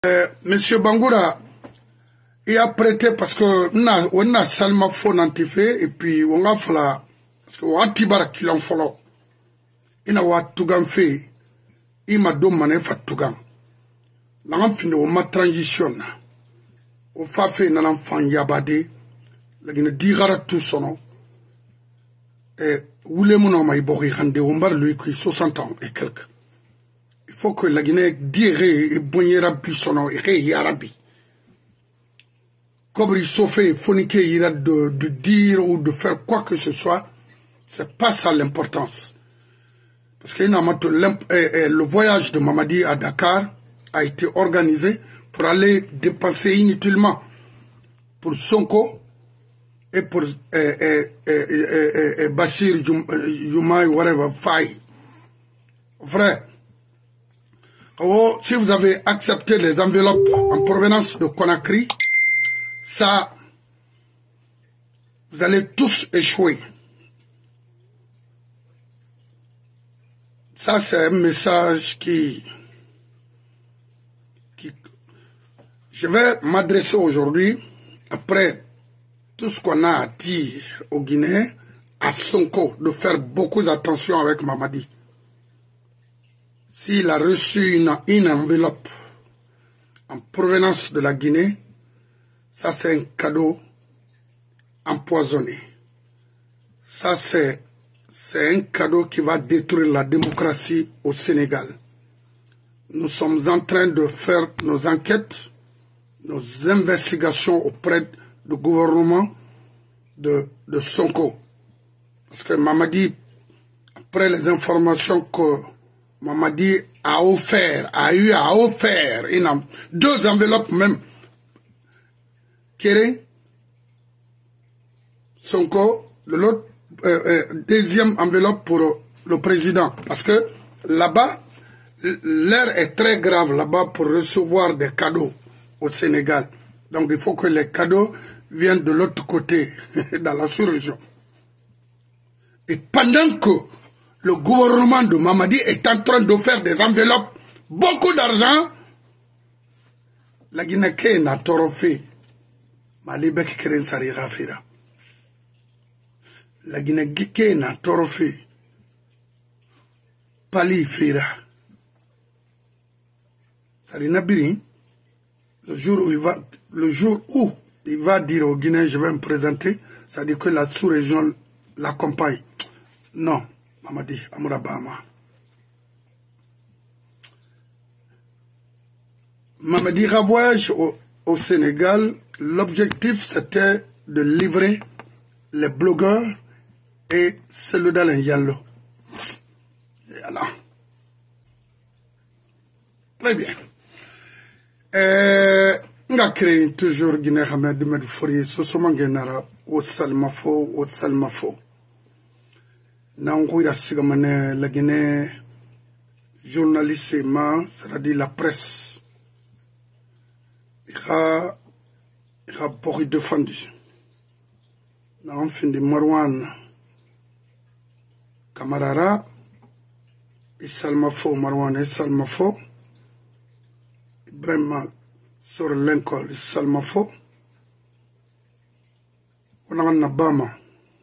Monsieur Bangoura, il a prêté parce que on a seulement faux nantifé et puis on a fait la parce que on a tibara qui l'en follow. Il a wat tugan fait, il m'a donné fat tugan. N'en fin on m'a transition. On fait nan enfant yabade, la guine digara tout son. Et oule mon ma ibori hande on bar lui qui 60 ans et quelques. Il faut que la Guinée dire et bonniera son et yarabi. Comme il s'en fait, il a de dire ou de faire quoi que ce soit, c'est pas ça l'importance. Parce que le voyage de Mamadi à Dakar a été organisé pour aller dépenser inutilement pour Sonko et pour Bassir Youmaï, whatever, Faye. Vrai. Oh, si vous avez accepté les enveloppes en provenance de Conakry, ça, vous allez tous échouer. Ça, c'est un message qui je vais m'adresser aujourd'hui, après tout ce qu'on a à dire aux Guinéens, à Sonko, de faire beaucoup d'attention avec Mamadi. S'il a reçu une enveloppe en provenance de la Guinée, ça c'est un cadeau empoisonné. Ça c'est un cadeau qui va détruire la démocratie au Sénégal. Nous sommes en train de faire nos enquêtes, nos investigations auprès du gouvernement de Sonko. Parce que Mamadi, après les informations que Mamadi a eu à offert deux enveloppes même. Kéré, Sonko, l'autre deuxième enveloppe pour le président. Parce que là-bas, l'air est très grave là-bas pour recevoir des cadeaux au Sénégal. Donc il faut que les cadeaux viennent de l'autre côté, dans la sous-région. Et pendant que le gouvernement de Mamadi est en train de faire des enveloppes, beaucoup d'argent, la Guinée n'a torofé. Malibek Keren Sari Rafira. La Guinée n'a torofé. Pali Fira. Sari Nabiri, le jour où il va dire aux Guinéens, je vais me présenter, ça dit que la sous-région l'accompagne. Non. Mamadi Amourabama. Mamadi voyage au Sénégal, l'objectif c'était de livrer les blogueurs et celui d'Alain Yallo. Voilà. Très bien. On a créé toujours Guinée Hamed de Medfouri, Sosoman Genara, au Salmafo. Nangoura Sigamane, la Guinée, journaliste, c'est-à-dire la presse, il a beaucoup défendu. Nan fin de Marwan Kamarara, et Salmafo, Marwan et Salmafo, Ibrahim sur l'école, Salmafo, on a un Abama.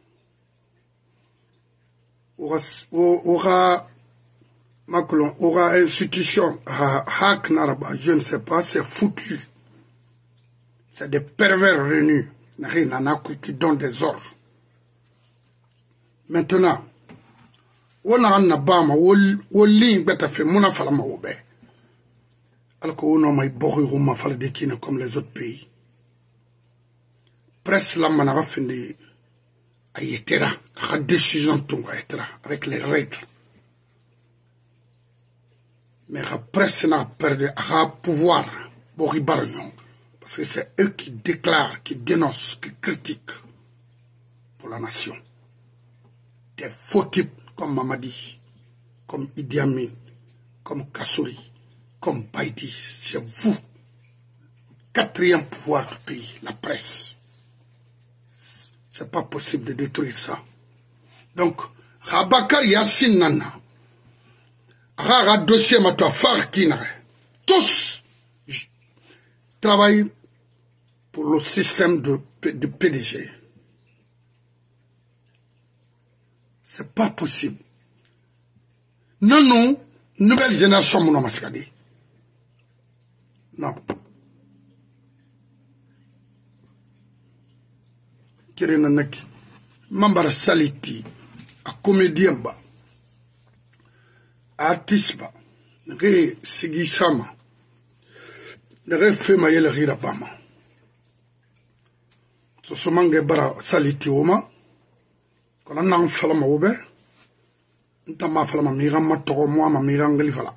Aura Macron, aura institution, je ne sais pas, c'est foutu. C'est des pervers venus, qui donnent des ordres. Maintenant, on a un Abama, on ligne bête fait mon affaire ma oube. Alors qu'on a ma boré ou ma falle de Kine comme les autres pays. Presse la manara fin de Ayetera, la décision avec les règles. Mais la presse n'a perdu le pouvoir pour parce que c'est eux qui déclarent, qui dénoncent, qui critiquent pour la nation. Des faux types comme Mamadi, comme Idi Amin, comme Kassouri, comme Baïdi. C'est vous, quatrième pouvoir du pays, la presse. C'est pas possible de détruire ça. Donc, Rabakar Yassine Nana, Rara dossier Mato Farkina, tous travaille pour le système de PDG. C'est pas possible. Non, non, nouvelle génération, mon nom, non. Kirena neki. Mambara saliti. A comédien ba. A artiste ba. Nge sigi sama. Nge fema yele gira bama. So somange bara saliti oma. Kona nang falama obe. Nta ma falama miran matoro moa ma miran ngelifala.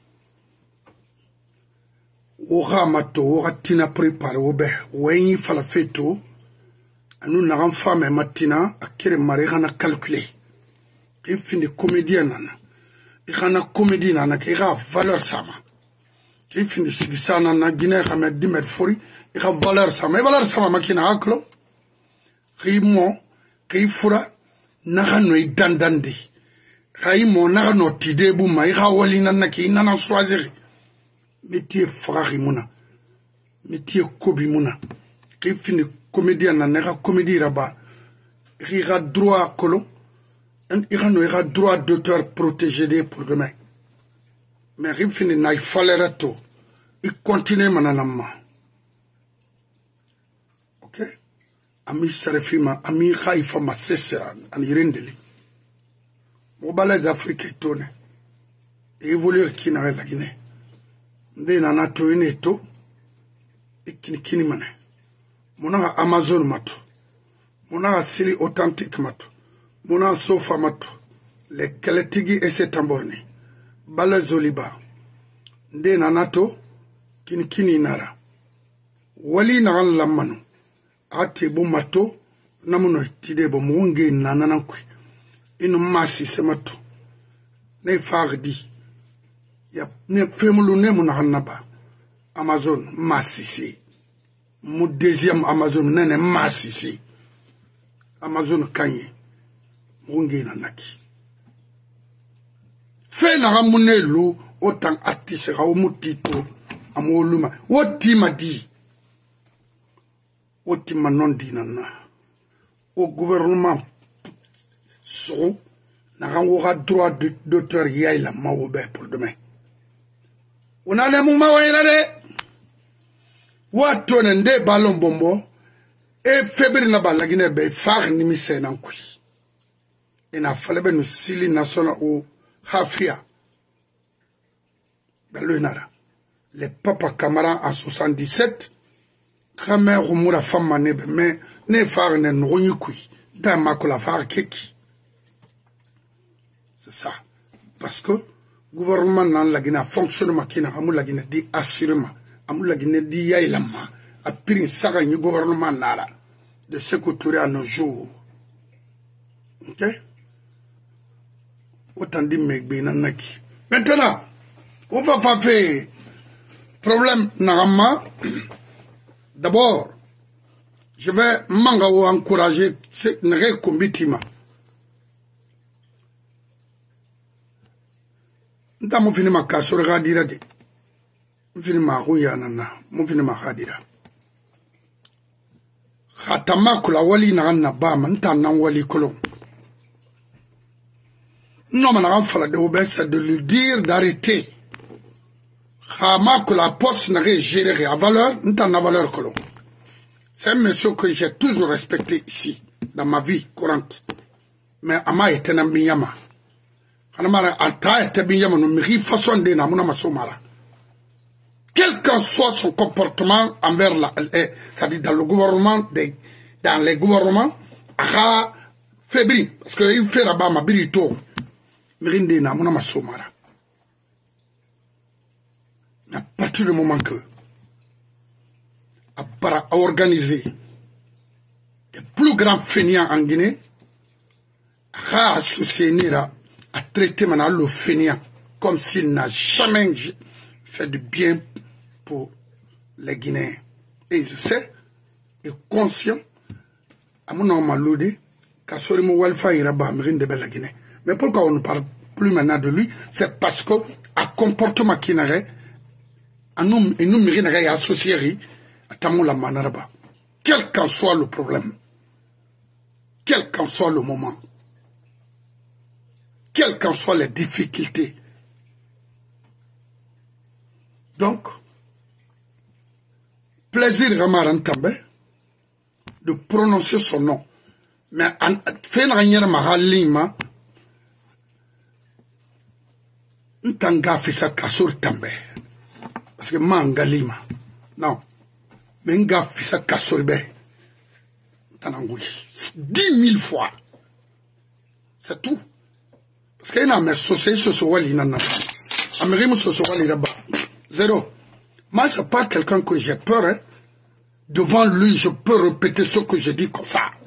Oga mato oga tina prepare obe. Wenyi fala feto. Nous n'avons pas fait matina à quel mariage on a calculé. Il finit comédien nana. Il y a une comédie nana qui a valeur sama. Il finit si ça nana Guinée a mis 10 mètres fori. Il a valeur sama. Et valeur sama makina aklo. Il mo qu'il fura n'a no idandandi. Il mo n'a no tide bouma. Il a wali nana qui nana choisir. Métier frère mouna. Métier kobi mouna. Il finit comédien n'a comédie là-bas. Il a droit à colon. Il a droit d'auteur protégé pour demain. Mais il finit il fallait tout. Il continue mananama. Ok? Ami Sarefima, ami Haïfa ma sesera, an irindeli. Mobalais Afrique tourne. Et évoluer qui n'a la Guinée. Ndé nana to ineto. Et kini mané. Mona Amazon mato. Mona Sili authentique mato. Mona Sofa mato. Les Keletigi et ses tambourni. Bala Zoliba. Nde nanato. Kini nara. Wali naran lamano. Ate bo mato. Namuno tide bo mwonge nananankwi. Inu masi se mato. Ne fardi. Ya ne femulu ne mona hanaba. Amazon masi si. Mon deuxième Amazon n'est masse ici. Amazon Kanye. Mungi nanaki. Fait na ramune lo autant artiste ra omutito amoluma. Woti m'a dit. Woti m'a non dit nana. Au gouvernement so na aura droit d'auteur yaila maobe pour demain. On a les moments où il a Watone nde ballon bombo e febri na balagine be far ni mise na nkui ina falebe no sili national o hafia belo inara le papa Camara en 77 Kamera rumura femme nebe mais ne far ne nronyi kui da makola far keki c'est ça parce que gouvernement nan la Guinée fonctionne makina amu la Guinée di assurément Amoula Guinée dit Yaïlama a pris une saga du gouvernement Nara de ce que à nos jours. Ok? Autant dit, maintenant, on va faire problème Narama. D'abord, je vais encourager ce Nre-Kombitima. Nous avons fini ma casse sur le radis. Mfini rouya nana, mfini khadira. Khatama kula wali na bama, ntana wali kolon. Non, man fala de obé, c'est de lui dire d'arrêter. Khama kula poste n'a géré à valeur, ntana valeur kolon. C'est un monsieur que j'ai toujours respecté ici, dans ma vie courante. Mais ama était n'ambiyama. Hanamara ata était biyama, no miri façon de na muna masomara. Quel qu'en soit son comportement envers c'est-à-dire dans le gouvernement, dans les gouvernements, a faibli. Parce qu'il fait là-bas ma birito. Mirinde na mona masomara. À partir du moment que à organiser les plus grands fainéants en Guinée, à associer à traiter maintenant le fainéant comme s'il n'a jamais fait du bien pour les Guinéens. Et je sais, et conscient, à mon nom maloudé, qu'à ce moment où il faut y avoir la Guinée. Mais pourquoi on ne parle plus maintenant de lui? C'est parce que, à comportement qui n'aurait, à nous mérite associé, Attamo la manaraba. Quel qu'en soit le problème, quel qu'en soit le moment, quelles qu'en soient les difficultés. Donc, plaisir Ramaran Tambe de prononcer son nom. Mais fait une mahalima, Ntanga fisa kasur Tambe. Parce que Mangalima. Non. Mais Nga fisa kasur be. Tanangoui. 10 000 fois. C'est tout. Parce qu'il y a mes sociétés sociales, zéro. Moi, c'est pas quelqu'un que j'ai peur. Hein. Devant lui, je peux répéter ce que je dis comme ça.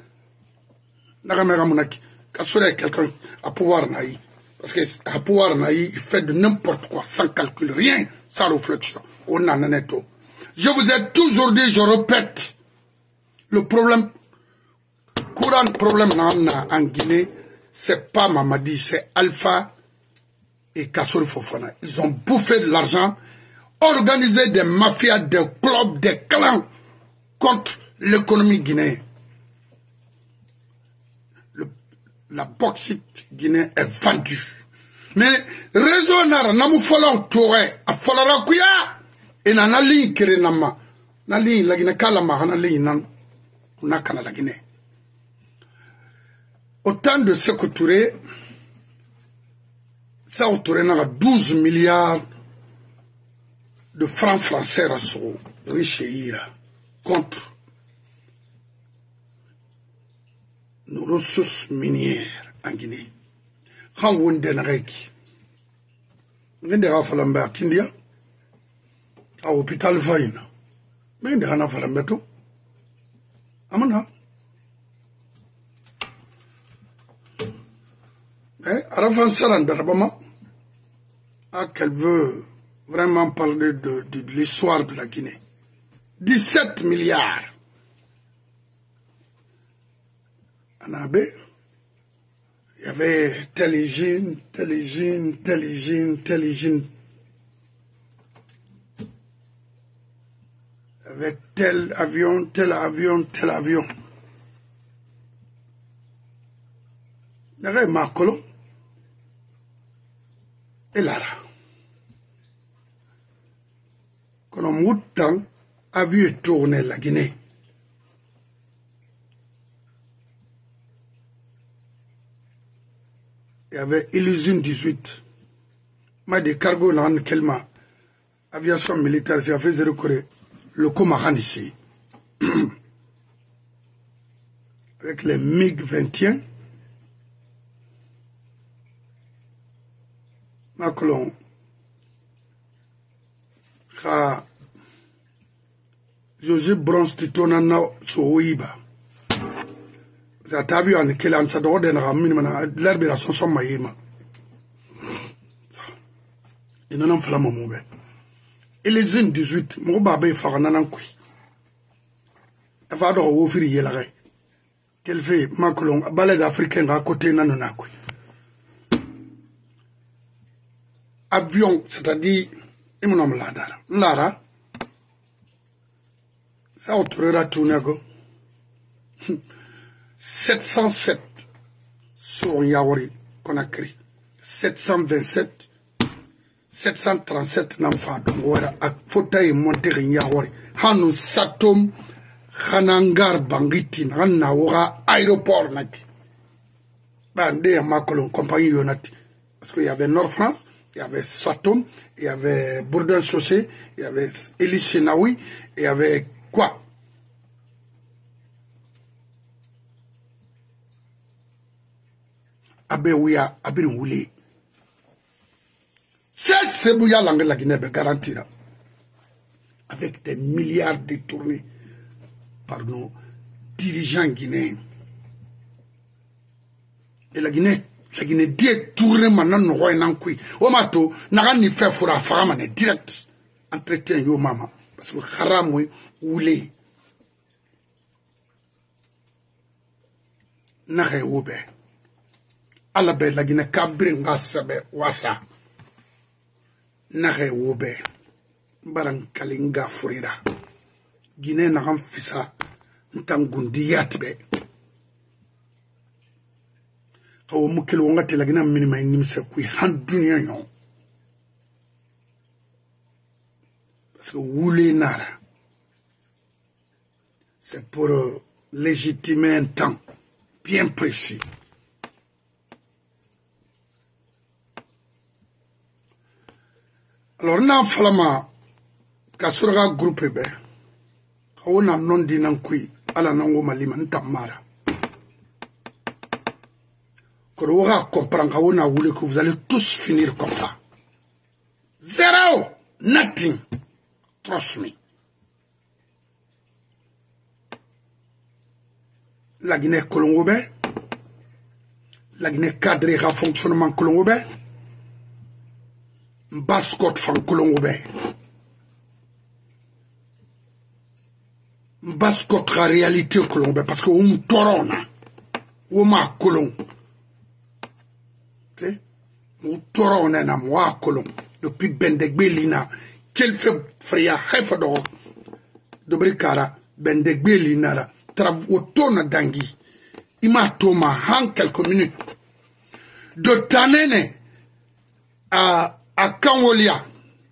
Quand quelqu'un à pouvoir naïf. Parce que à pouvoir naïf, il fait de n'importe quoi, sans calcul, rien, sans réflexion. On en est tout. Je vous ai toujours dit, je répète, le problème, courant problème en Guinée, c'est pas Mamadi, c'est Alpha et Kassouri Fofana. Ils ont bouffé de l'argent, organisé des mafias, des clubs, des clans contre l'économie guinéenne. La bauxite guinéenne est vendue. Mais raisonnable, namu fola touré, a fola kuya, et nana ligne kere nama, na ligne la Guinée kala mahana ligne nan, unakana la Guinée. Autant de Sékou Touré, Sékou Touré n'a 12 milliards de francs français riches contre nos ressources minières en Guinée. Quand on est en Réki, on est en Falambe Tindia, à l'hôpital Faïna, mais on est en Falambe tout. Amana. Mais Arafan Saran Darabama, qu'elle veut vraiment parler de l'histoire de la Guinée. 17 milliards. En Abé, il y avait telle usine. Il y avait tel avion. Il y avait Makolo et Lara. Quand on mouton a vu tourner la Guinée. Il y avait l'usine 18. Mais des cargos dans Kelma, aviation militaire, c'est fait zéro Corée. Le Comaran ici. Avec les MiG-21. Macron. José Bronze Titonana Souiba. Ça t'a vu en quel an ça doit être un minimum l'herbe la chanson maïma. Et non en flamme mon ben. Et les zines 18, mon babé farananan kui. Elle va donc offrir yéla. Qu'elle fait Macron, balais africains à côté nanana kui. Avion, c'est-à-dire, il me nomme Lara. Ça autorera tout nego. 707 sur Yaouri, Conakry. 727, 737 n'enfants d'Ongora, à Fauteuil monter Yaouri. Hanou Satom, Hanangar Bangitin, Hanaoura, aéroport Nati. Bandé à Macolon, compagnie Yonati. Parce qu'il y avait Nord-France, il y avait Satom, il y avait Bourdin-Chaussée, il y avait Elie Senaoui, il y avait quoi? Abéouya, Abéouya. C'est Bouya langue la Guinée garantira. Avec des milliards détournés par nos dirigeants guinéens. Et la Guinée détourne maintenant nos rois en kui. Omato, n'a ni fait pour la femme direct. Entretien yo mama. Parce que haram oui, oulé. N'a rien oube. Allah be la Guinée kabri ngasabe wasa. N'a rien oube. Baran kalinga furira. Guinée n'a pas fait ça. Ntangundiyat be. Kawo mukelo ngati la Guinée minima nimse kui han dunia yon. Parce que Woulé Nara, c'est pour légitimer un temps bien précis. Alors, nous avons fait un groupe, on a non dit non qui, à la non malima, n'tamara. Quand on va comprendre qu'on a voulu que vous allez tous finir comme ça. Zéro, nothing. Trust me. La Guinée Colombe, la Guinée cadre à fonctionnement Colombe, Bascot fan Colombe, Bascot la réalité Colombe, parce que on torona, on m'a Colombe. Ok? On torona na moi Colombe, depuis Bendegbelina. Quel fait Freya Hefador de Bricara, Bendegbelina, Travotona Dangi, Imatoma, en quelques minutes. De Tanene à Kanwolia,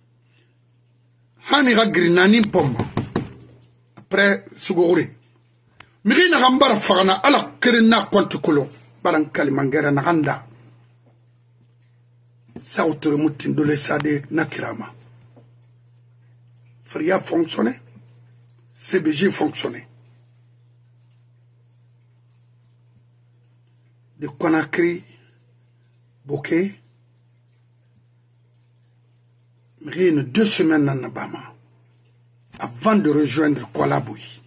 Hanira Grinani Pomba, après Sugori. Mirina Rambara Farana, ala Kerina Quantucolo, Barankali Mangera Nahanda, Sautermutin de l'Essade Nakirama. Freya fonctionnait, CBG fonctionnait. De Conakry, Bokeh, rien 2 semaines en Abama, avant de rejoindre Kuala Bouy.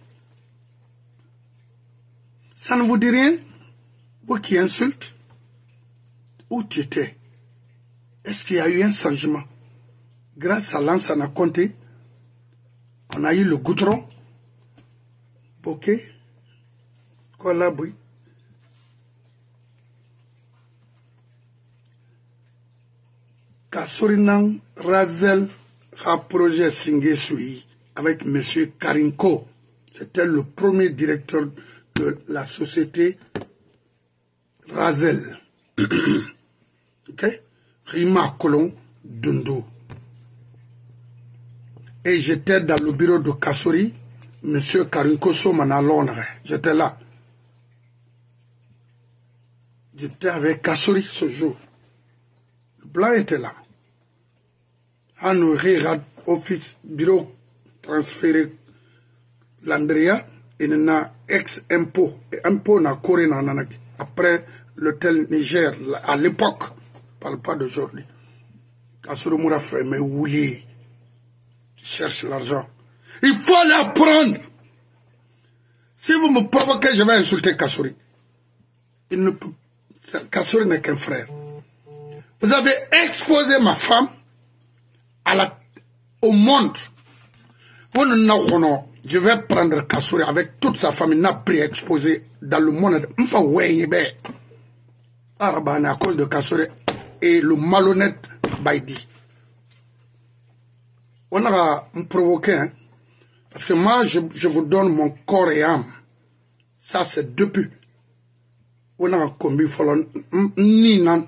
Ça ne vous dit rien? Vous qui insultez? Où tu étais? Est-ce qu'il y a eu un changement? Grâce à Lansana Conté, on a eu le goudron, Bokeh, Kuala Bouy. Kassorinan Razel a projet Singé Soui avec M. Karinko. C'était le premier directeur de la société Razel. Ok? Rima Kolon Dundu. Et j'étais dans le bureau de Kassori, M. Karinko Soman à Londres. J'étais là. J'étais avec Kassori ce jour. Le blanc était là. À nous office, bureau transféré l'Andrea, et n'a ex-impôt. Impôt n'a coré après l'hôtel Niger, à l'époque, je ne parle pas d'aujourd'hui. Kassori Moura fait, mais Wouli, tu cherches l'argent. Il faut l'apprendre. Si vous me provoquez, je vais insulter Kassori. Kassori n'est qu'un frère. Vous avez exposé ma femme au monde. Je vais prendre Kassori avec toute sa famille, n'a pris exposé dans le monde. À cause de Kassori et le malhonnête Baïdi. On a me provoqué, hein? Parce que moi, je vous donne mon corps et âme. Ça, c'est depuis. On a commis ni non,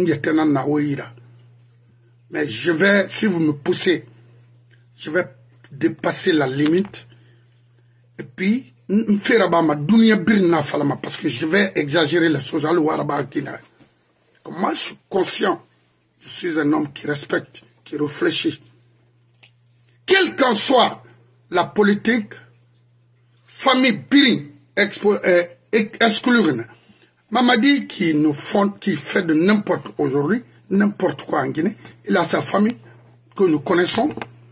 mais je vais, si vous me poussez, je vais dépasser la limite. Et puis, parce que je vais exagérer les choses. Comme moi, je suis conscient. Je suis un homme qui respecte, qui réfléchit. Quelle qu'en soit la politique, famille Biring, exclure. Mamadi qui fait de n'importe aujourd'hui, n'importe quoi en Guinée, il a sa famille que nous connaissons.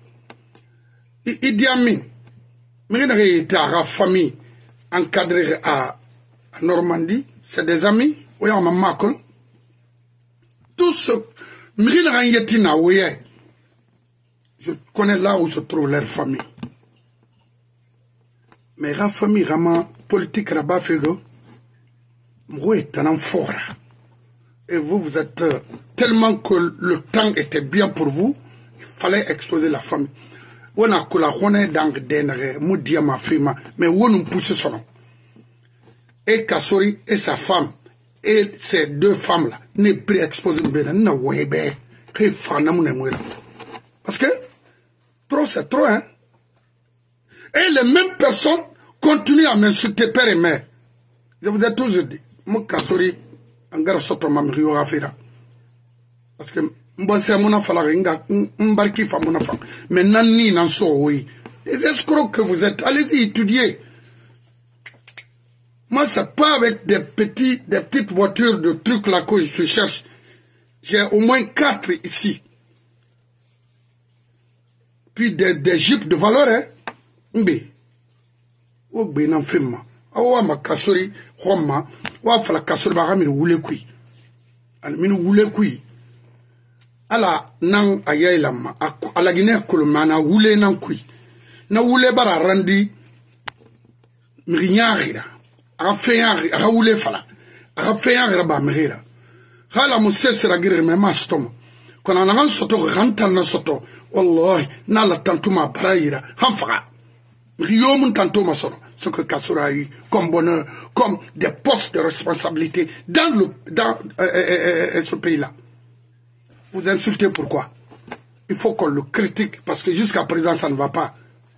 Idi Amin, il était à la famille encadrée à Normandie, c'est des amis, oui, on m'a marqué. Tout ce, je connais là où se trouve leur famille. Mais la famille, vraiment, politique, rabat, fego, moi, est un fort. Et vous êtes tellement que le temps était bien pour vous, il fallait exposer la famille. on a kula hone dang denere moudia ma frima mais on pousse son et Kassori et sa femme et ces deux femmes là ne pré-exposent na webe que fana mon emouela parce que trop c'est trop hein et les mêmes personnes continuent à m'insulter père et mère. Je vous ai toujours dit moi Kassori angara soto mamri yo afira parce que mbonse amuna fala ringa mbarki fa muna fa mais nanni nan so oui les escrocs que vous êtes allez-y étudier. Moi c'est pas avec des petites voitures de trucs là que je cherche. J'ai au moins 4 ici puis des jupes de valeur hein mbe o gbe nan femma awa ma Kassori khoma wa fala Kassori ba min wule kui an min wule kui ala nan ayayla ma ala gine kolomana wule nan kui na wule bara randi mirinyarira aga feyari aga wule fala aga feyari ba mirira hala musesera gire me ma stoma kona nan soto rantan na soto wallahi na la tantuma barayira hanfaga Riom tantôt ce que Kassori a eu comme bonheur, comme des postes de responsabilité dans ce pays-là. Vous insultez pourquoi? Il faut qu'on le critique parce que jusqu'à présent ça ne va pas.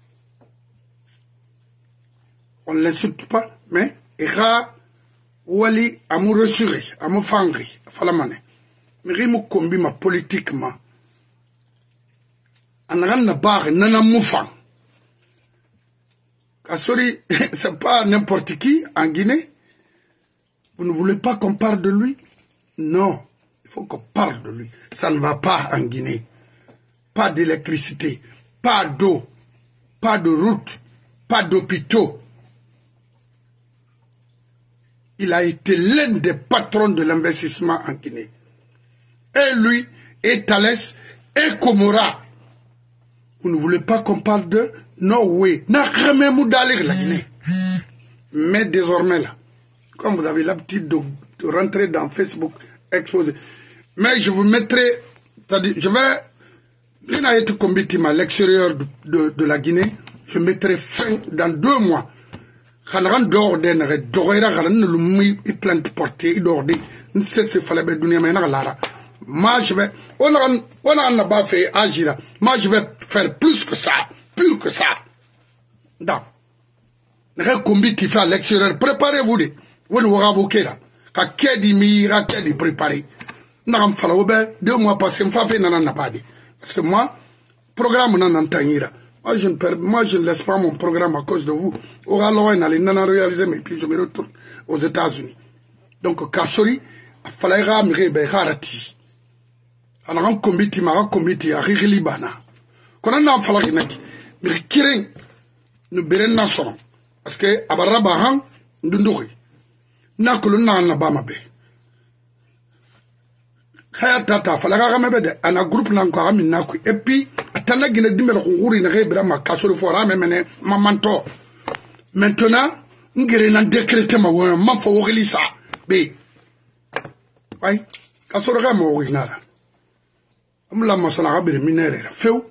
On ne l'insulte pas, mais Ira Wali amu ressuré, amu fangri, falamane. Mais rimu kombi ma politiquement. Anaran na bar nana moufang. Kassori, c'est pas n'importe qui en Guinée. Vous ne voulez pas qu'on parle de lui? Non, il faut qu'on parle de lui. Ça ne va pas en Guinée. Pas d'électricité, pas d'eau, pas de route, pas d'hôpitaux. Il a été l'un des patrons de l'investissement en Guinée. Et lui, et Thalès, et Komora. Vous ne voulez pas qu'on parle de... No way. Mais désormais là, comme vous avez l'habitude de rentrer dans Facebook, exposer. Mais je vous mettrai, c'est-à-dire, je vais, rien à être combattu à l'extérieur de la Guinée, je mettrai fin dans 2 mois. Moi je vais, on n'a pas fait agir. Moi je vais faire plus que ça. Pur que ça. Non. Le combi qui fait à l'extérieur, préparez-vous. Vous ne vous avoquez là. Quand Kedi Mira, Kedi préparé. Non, il 2 mois passés, parce que moi, programme non entendira. Moi, je ne laisse pas mon programme à cause de vous. Aura l'oreille, n'a réalisé, mais puis je me retourne aux États-Unis. Donc, Kassori, il fallait ramener Harati. Alors, on combi, à Riribana. Quand on a un falaki naki. Mais kiren nous beren nasono parce que abarabahan ndunduri nakulu na bama be khaya tata falaga gamebe de ana groupe nan ko amin naku et puis atana gine dimel ko nguri na rebra ma Kassori fora memene mamanto maintenant ngere nan décréter ma won ma fo wogli sa be way Kassori ga mo winara amla masala gabere minere few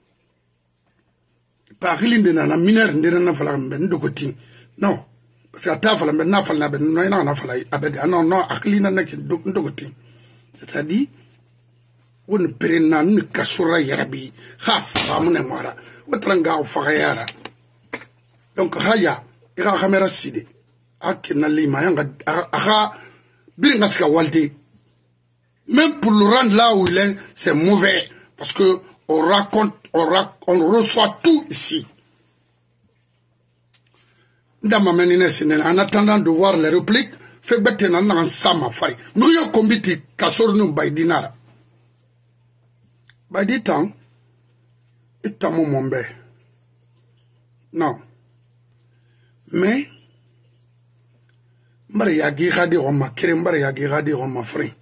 pas rien de la mineur de la flamme de côté. Non, parce que la tafale n'a pas la peine, non, non, Aklina n'a que de côté. C'est-à-dire, on ne prenne Kassora Yarabi, half, Ramonamara, Watranga ou Farayara. Donc, Haya, Ira Hamera Side, Akenali Mayanga, Aha, Biringaska Walde. Même pour le rendre là où il est, c'est mauvais, parce que on raconte, on reçoit tout ici. En attendant de voir les répliques, fait bête en sama fari. Nous y avons combattu Kassori nous baïdinara. Baïditan, et tamo mombe. Non. Mais, mbare yagi radi roma, kere mbare yagi radi roma fri.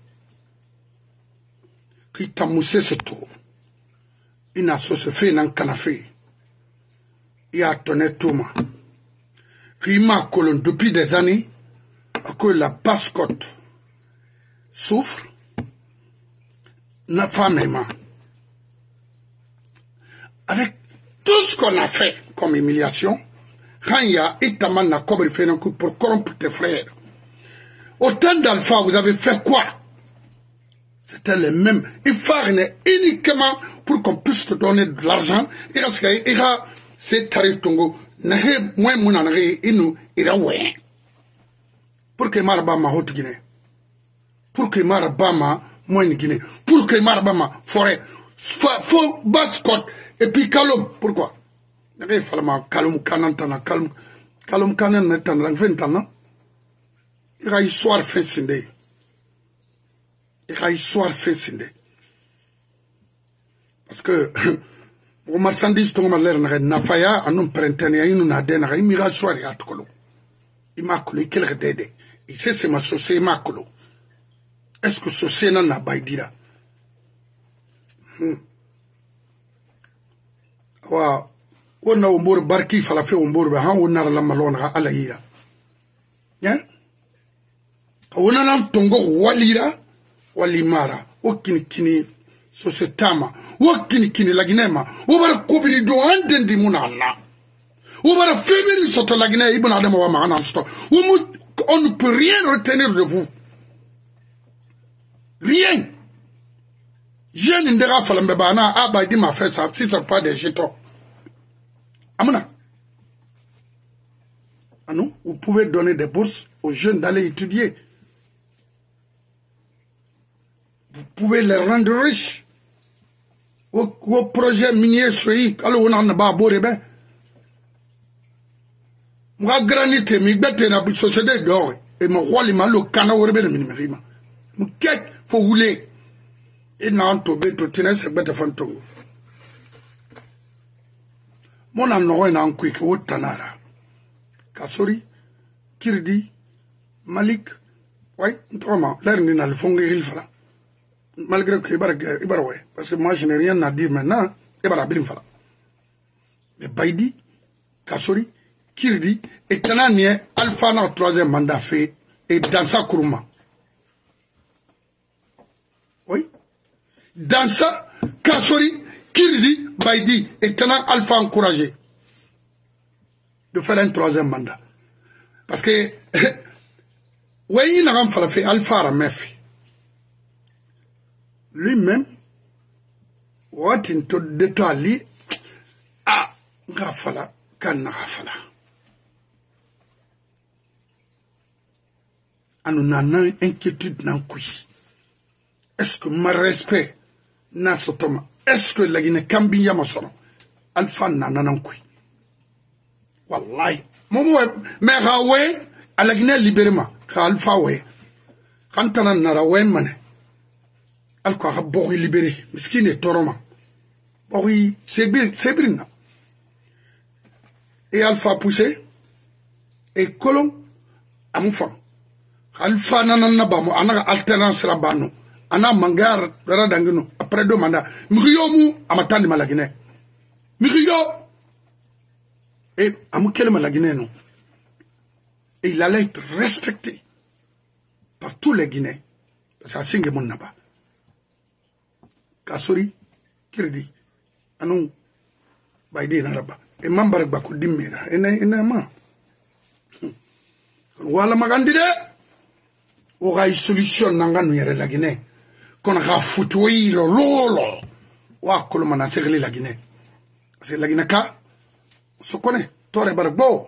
Qui t'a moussé ce tour. Il n'a se fait dans le canapé. Il a tonné tout ma. Il m'a colonne depuis des années que la basse-côte souffre. La femme est ma. Avec tout ce qu'on a fait comme humiliation, Ranya et Taman pour corrompre tes frères. Au temps d'Alpha, vous avez fait quoi? C'était les mêmes. Il fallait uniquement pour qu'on puisse te donner de l'argent. Il y a ces taritongo. Moi, mon anré, il ira ouais. Pour que Marabama haute Guinée. Pour que Marabama moyenne Guinée. Pour que Marabama forêt. Faut basse-côte. Et puis Kalom. Pourquoi? Il fallait Kalom Kanantana. Kalom Kanantana. 20 ans. Il y a histoire fait sindé. Il y a histoire fait sindé. Parce que, au marchandise, ton malheur n'a faya, à non printania, il n'a dénara, il m'a soiré à Tokolo. Il m'a collé quelques dédés. Il sait c'est ma société, il m'a collé. Est-ce que ce sénat n'a pas dit là? On a un bourg barki, fala fait un bourg, on a la malone à la ira. Hein? On a un tongo walira, walimara, aucune kini, sociétama, aucune kini laginema, on va couvrir do andendi munana. On va faire une sorte de laginema, ibn Adam wa ma'ana sto. On ne peut rien retenir de vous. Rien. Je ne dirai pas l'embébana, abadi m'a fait ça, si ce n'est pas des jetons. Amuna. Ah non, vous pouvez donner des bourses aux jeunes d'aller étudier. Vous pouvez les rendre riches. Au projet minier soyi, alors on n'a pas beau rébé. Moi, granité, mais bête na société d'or. Et mon roi, il m'a le canard au rébé de minimum. Mon quête, faut rouler. Et n'a tombé tout tenir ce bête de fantôme. Mon amour est en quick, au tanara. Kasori, Kirdi, Malik, oui, autrement, l'air n'a le fond il fera. Malgré que Ibaraway, parce que moi je n'ai rien à dire maintenant, Ibarabim fera. Mais Baidi, Kasori, Kirdi, et Tananie, Alpha n'a troisième mandat fait, et dans sa Kuruma. Oui. Dans ça, Kasori, Kirdi, Baidi, et Tanan Alpha encouragé de faire un troisième mandat. Parce que, oui, il n'a pas fait Alpha à Mefi. Lui-même, what in to détailler, ah, Rafala, Kan Rafala. Nous avons une inquiétude dans le Est-ce que mon respect n'a pas est-ce que la Guinée Cambiya Masoro Alpha n'a pas Wallahi. Mais Rawe, à la Guinée libérément, Alpha Way. Quand on a Narawen Mané, Alpha a beaucoup libéré, Miskin et Toroma. Oui, c'est bien. Et Alpha poussé, et Colon, à mon fond. Alpha nanana bamo anaka alternance rabano ana mangar dara dangino après deux mandats mriyo mu amatandi malagine mriyo et amukele malagine non et il allait être respecté par tous les Guinéens parce que singe mon naba Kasori Kirdi anou baidi naraba et mambar bako dimmira ena ma wala magandide on a une solution dans la Guinée. Qu'on a foutu le lolo. Ouah, que l'on a serré la Guinée. C'est la Guinée, on se connaît. Tore Barbo.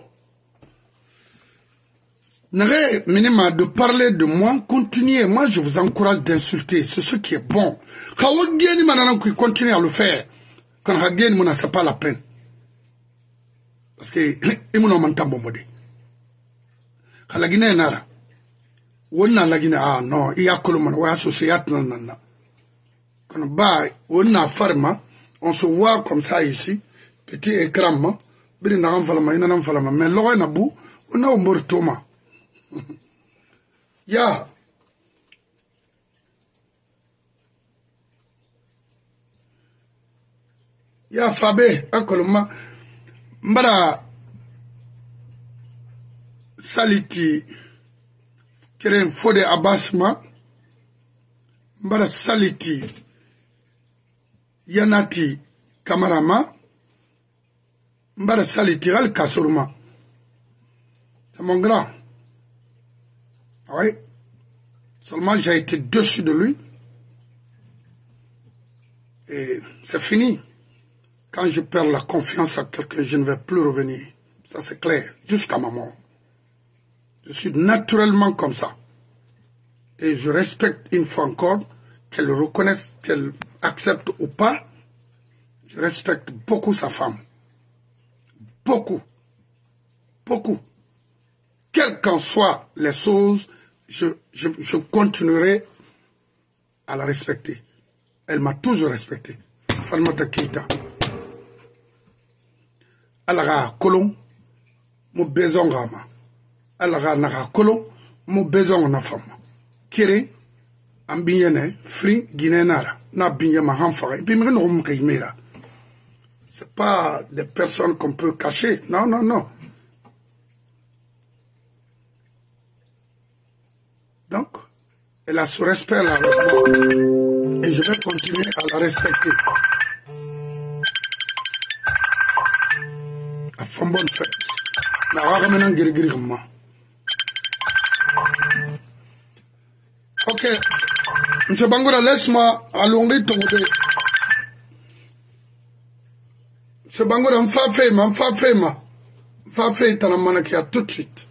N'arrêtez minima de parler de moi. Continuez. Moi, je vous encourage d'insulter. C'est ce qui est bon. Quand on gagne, maintenant, qu'on continue à le faire. Quand on gagne, c'est pas la peine. Parce que, il m'a monté bon modé. Quand la Guinée est nara. Wonna lagina ah non il y a colomano ouais associate non quand bah wonna farma on se voit comme ça ici petit écran biri na falama ina na falama mais logo na bu on a mortoma ya fabe akoloma mbara saliti Keren Fode Abbasma, Mbara Saliti, Yanati Kamarama, Mbara Sali Tiral Kassourma. C'est mon grand. Oui. Seulement j'ai été dessus de lui. Et c'est fini. Quand je perds la confiance à quelqu'un, je ne vais plus revenir. Ça c'est clair. Jusqu'à ma mort. Je suis naturellement comme ça. Et je respecte une fois encore, qu'elle reconnaisse, qu'elle accepte ou pas. Je respecte beaucoup sa femme. Beaucoup. Beaucoup. Quelles qu'en soient les choses, je continuerai à la respecter. Elle m'a toujours respecté. Falmata Keita. Alaga kolon, mo bezon gama. Alaga naga kolon, mo bezon na femme. Kere, ambinyene, fri, guinénara. Na binyama hanfara. Et puis, me c'est pas des personnes qu'on peut cacher. Non, non, non. Donc, elle a ce respect-là avec moi. Et je vais continuer à la respecter. À fond bonne fête. Ok. M. Bangoura, laisse-moi allonger ton côté. M. Bangoura, m'fa fait tout de suite.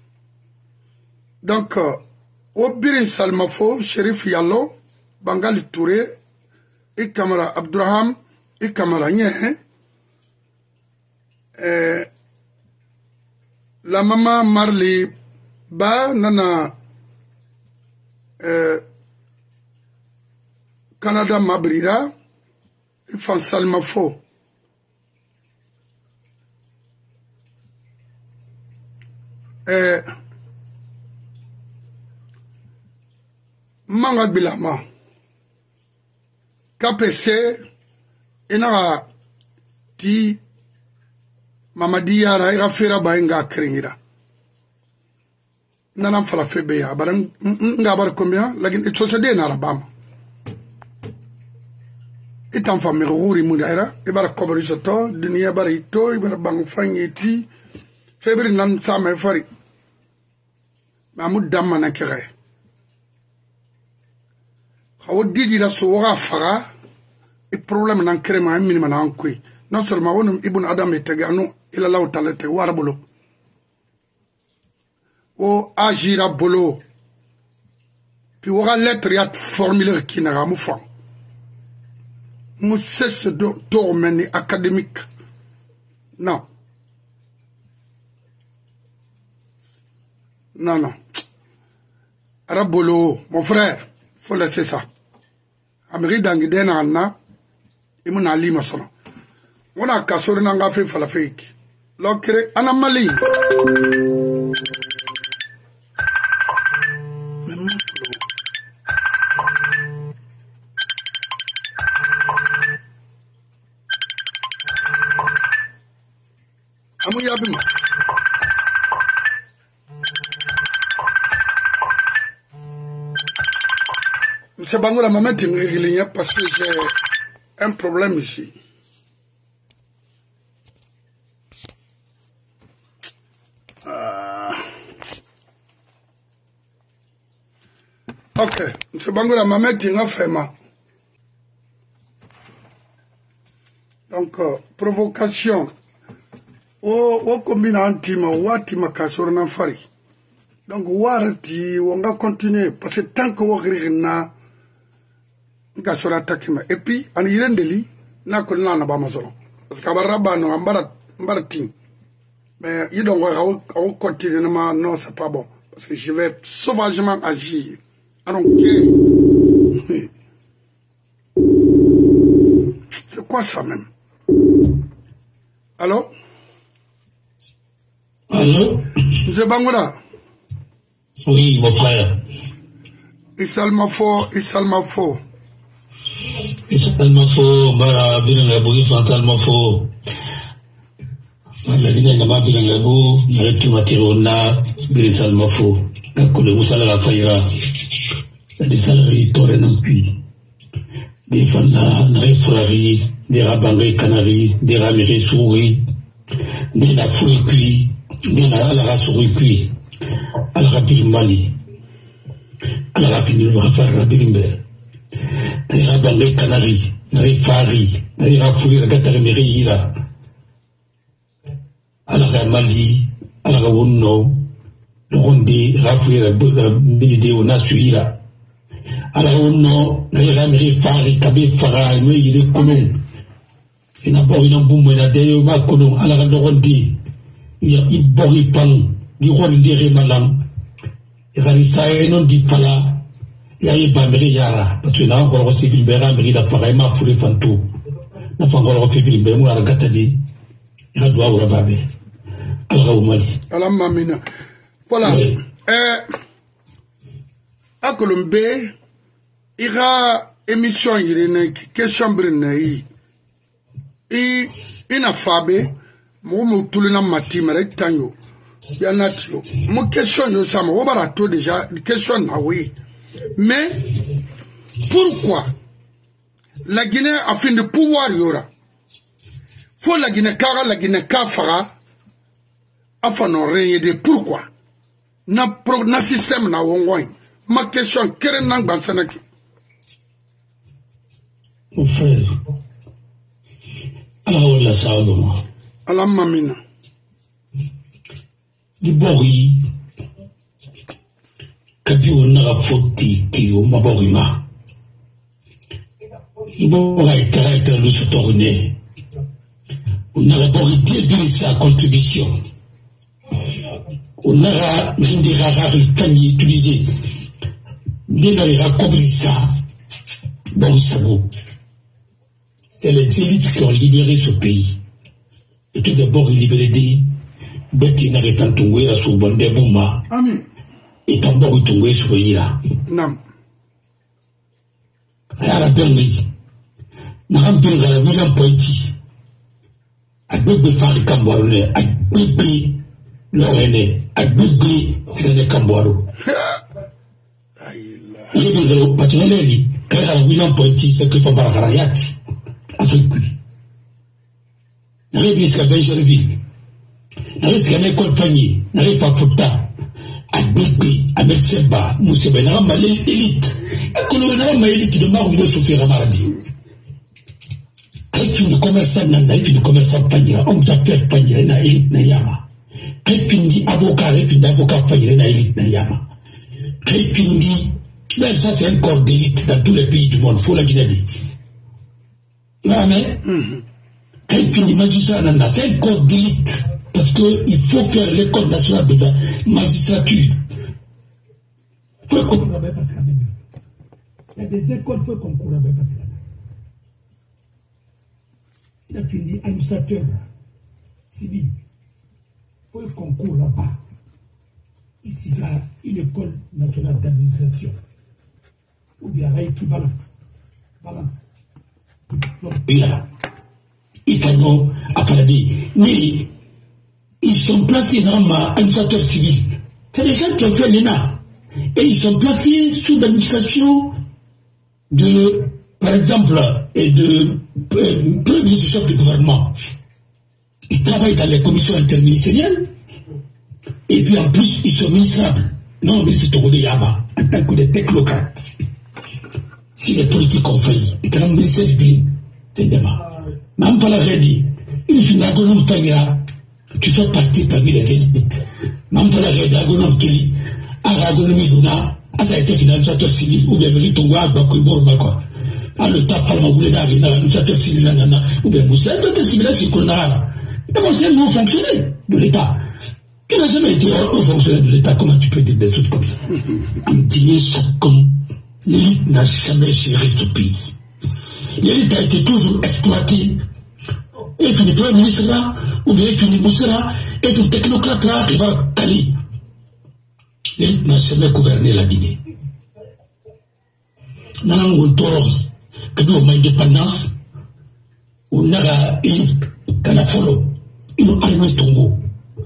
Donc, Obirin Salmafo, Shérif Yallo, Bangali Touré, et Kamara Abduraham, et Kamara Nye, la maman Marley Ba, Nana, Canada Mabrira, et Fan Salmafo. Manga Bilama KPC ina ti Mamadi Yara ira fera bainga kringira nana fala febe ya baran ngabar combien lakin et société na rabam itam fa miruri mudaira ibara kobrisato dunia barito ibara bang fanyeti febri nan sama fari mamud damma na kire Au didi la soura fara et problème nan krema un minimum nan kui non seulement on ibn adam et tegano il a là au talete warabolo o agira bolo puis aura lettre yat formulaire qui n'a ramu fa mu cesse de domaine académique non non non arabolo mon frère faut laisser ça Amérique d'Angidena Anna, et mon alima sona. On a cassé un café falaféik. L'ocre, Anamali. Amuyabima. M. Bangoura m'a mis régulièrement parce que j'ai un problème ici. Ok, M. Bangoura m'a mis régulièrement. Donc, provocation. O combina antima, watima kasorna fari. Donc, warati, on va continuer parce que tant que on n'a et puis, en Irendeli, n'a que l'on n'a pas maison. Parce qu'à Barabano, en Baratin. Mais il doit on continue, non, c'est pas bon. Parce que je vais sauvagement agir. Alors, c'est quoi ça même? Allô? Allô? M. Bangoura? Oui, mon frère. Isalmafo. Isalmafo, Bara, Birangabu, Fantalmafo. Malagina, Nama, Birangabu, Naretu Matirona, Birisalmafo. Kakule Musala la Faira. Des salariés Torenampi. Des Fana, Narefurari, des Rabangay Canari, des Ramiré Souri, Ni la fouille cuit, ni la race cuit, à la rapide Mali, à la rapide le rafale Rabimber, ni la bande Canari, ni Fari, ni la fouille la Gatarimeri Ira, à la Mali, à la Rawuno, le Rondi, Rafouille la Milide au Nasuira, à la Rawuno, ni la Meri Fari, Kabé Fara, ni le Konon. Il n'a pas eu un boum, il a d'ailleurs ma colon à la Rondi. Il y a une boripang, du roi de Remalam. Il y a une non dit pala. Il y a une bameri yara. Parce que là encore, on s'est vu le mari d'appareil, ma foulée fantou. N'a pas encore fait le bémou à la gatadi. Il a droit au rababé. Alors, au Mali. Alors, mamina. Voilà. À Colombe, il y a émission, il y a une question brune. Ina fabe mo tulina matima rek tanyo ya natio mo question yo sama o barato déjà question na oui mais pourquoi la Guinée a fin de pouvoir yora faut la Guinée kafara afin non rien de pourquoi na système na wongoy ma question keren nang bansanaki mon frère. Alors, la Salomon. Alors, mamina. Du Bori. Kabi on a fauté qui au Maborima. Il va être le soutourné. On a Bori sa contribution. On a des rares cagnes utilisés. Mais on a compris ça. Bon, ça vaut. C'est les élites qui ont libéré ce pays. Et tout d'abord, ils libéraient des bêtes n'arrêtant de à sous Bondé Bouma. Et d'abord, ils tombaient sur Ira. Non. À la Bernie, n'a pas pu la William Poiti. À Bébé Fari Camboirone, à Bébé Lorraine, à Bébé Sirene Camboiro. Il est de l'eau, parce que l'Eli, quand la William Poiti, c'est que Fabara Rayat. Afrique. N'arrive pas à Benjerville. N'arrive pas à l'école Panier. N'arrive pas à Fouta. À Bébé, à Merceba, Moussebe, n'arrive pas à l'élite. À Colombie, n'arrive pas à l'élite de Marou de Sophie Ramardi. Avec une commerçante, avec une commerçante Panier, homme d'affaires Panier, n'a élite Nayama. Avec une avocat, avec une avocat Panier, n'a élite Nayama. Avec une même ça, c'est un corps d'élite dans tous les pays du monde. Faut la Guinée. Mais, et puis les magistrats, c'est un corps d'élite. Parce qu'il faut faire l'école nationale de la magistrature. Il faut qu'on court parce qu'il y a des écoles qui concourent avec parce qu'il y a des administrateurs civils. Il faut qu'on concourt là-bas. Ici, il y a une école nationale d'administration. Ou bien équivalent. Balance. Ils font à paradis. Mais ils sont placés dans l'administrateur civil. C'est des gens qui ont fait l'ENA. Et ils sont placés sous l'administration de, par exemple, de premier ministre chef du gouvernement. Ils travaillent dans les commissions interministérielles. Et puis en plus, ils sont ministrables. Non, mais c'est Togo de Yaba, en tant que des technocrates. Si les politiques ont failli, et quand le ministère du pays, c'est demain. Même pas la rédit, il fait une agronome Pangira, tu fais partie parmi les élites. Même pas la rédit, agronome Kili, agronomie Luna, ça a été finançateur civil, ou bien venu Tonga, Bakou, Bakwa. Le tas Palma voulait d'aller dans l'administrateur civil, ou bien Moussa, l'administrateur civil, c'est qu'on a. D'abord, c'est un non fonctionnaire de l'État. Tu n'as jamais été un fonctionnaire de l'État, comment tu peux dire des trucs comme ça? En Guinée, comme l'élite n'a jamais géré ce pays. L'élite a été toujours exploitée. Et puis le premier ministre là, ou bien puis le Moussa là, et puis le technocrate là, qui va caler. L'élite n'a jamais gouverné la Guinée. Nous avons un tort, que nous avons indépendance, on a élite, qu'on a follow, une armée Tongo.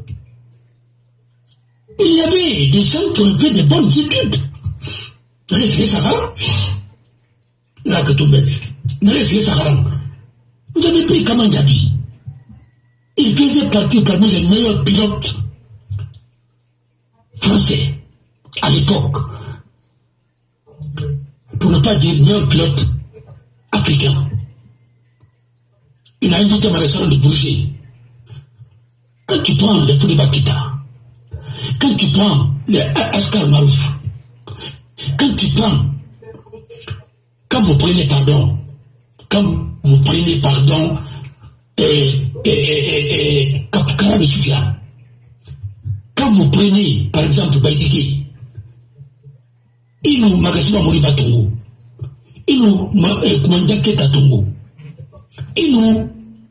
Il y avait des gens qui ont fait de bonnes études. Restez Sahara. Là que tout le monde. Restez Sahara. Vous avez pris Kamandjabi. Il faisait partie parmi les meilleurs pilotes français à l'époque. Pour ne pas dire meilleurs pilotes africains. Il a invité ma restaurant de Bourget. Quand tu prends les Fouliba Kita, quand tu prends les Askar Marouf, quand vous prenez pardon, Kapkara de Soufiane, quand vous prenez, par exemple, Baïdiki, il nous magasima Moriba Tongo, il nous Kumandjaketa Tongo, il nous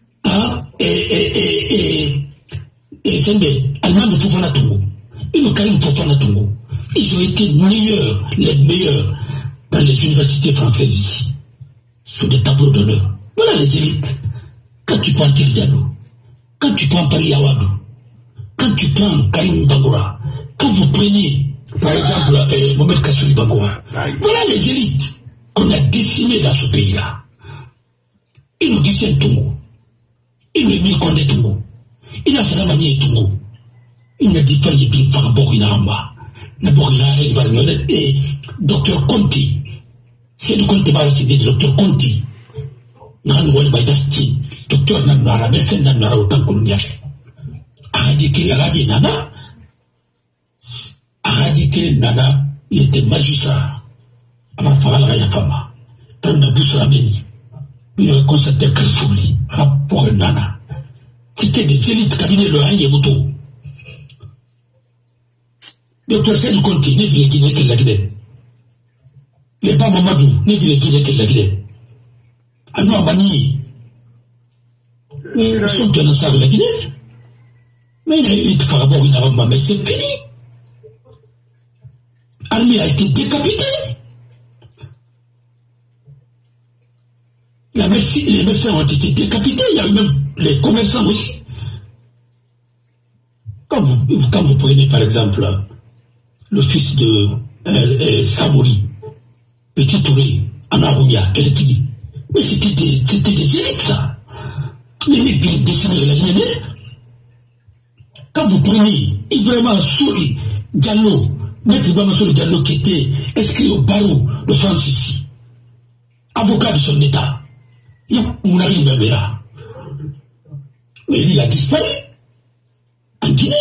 Allemand Fofana Tongo, il nous Karim Fofana Tongo. Ils ont été les meilleurs dans les universités françaises ici, sur des tableaux d'honneur. Voilà les élites. Quand tu prends Tel Diallo, quand tu prends Paris Awadou, quand tu prends Karim Bangoura, quand vous prenez, par exemple, Mohamed Kassouri Bangoura, voilà les élites qu'on a décimées dans ce pays-là. Ils nous disent Tongo, ils nous Emile Condé Tongo, ils n'ont pas manié Tongo, ils ne disent pas Yébin Farabori Amba. Et Docteur Conti, c'est le Conti Barasidi, Docteur Conti. Docteur Nanara, médecin Nanara, autant colonial. Arradiqué Nana, il était magistrat. Avant Faral Rayafama, dans la bouche Rameni, il a constaté qu'elle folie, rapport Nana. C'était des élites cabinet le Hanye Moto. Docteur Seydou Conti, ne vient Guinée que la Guinée. Les pas Mamadou, ne vient Guinée que la Guinée. À nous, à Bani, ils sont de la de la Guinée. Mais il a été Farabor, il n'a pas, mais c'est fini. Armée a été décapitée. Les médecins ont été décapités, il y a eu même les commerçants aussi. Quand vous prenez par exemple le fils de Samouri, Petit Touré, Anarounia, Keletigi, mais c'était des élites ça. Les mecs bien dessinés de la Guinée. Quand vous prenez Ibrahima Souri Diallo, Maître Ibrahima Souri Diallo qui était inscrit au barreau de France ici, avocat de son État, il y a Mounari Mbabera. Mais il a disparu en Guinée.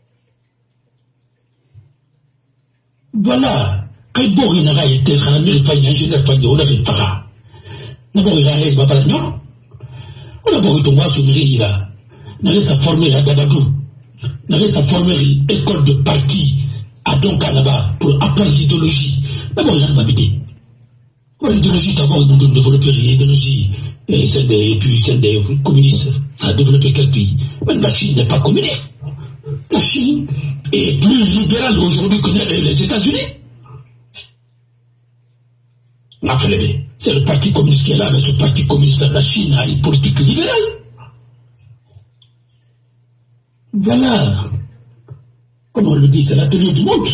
Voilà. Quand il n'a pas été ingénieur, on a fait para. D'abord, il a été Babalagnon. On a d'abord été Ouassoumiri, il a formé à Dabadou. Il a formé école de parti à Donka là-bas pour apprendre l'idéologie. D'abord, il a pas vidé. L'idéologie, d'abord, ils ont développé l'idéologie. Et puis, c'est des communistes. Ça a développé quel pays? Même la Chine n'est pas communiste. La Chine est plus libérale aujourd'hui que les États-Unis. C'est le parti communiste qui est là, mais ce parti communiste, la Chine a une politique libérale. Voilà. Comme on le dit, c'est l'atelier du monde.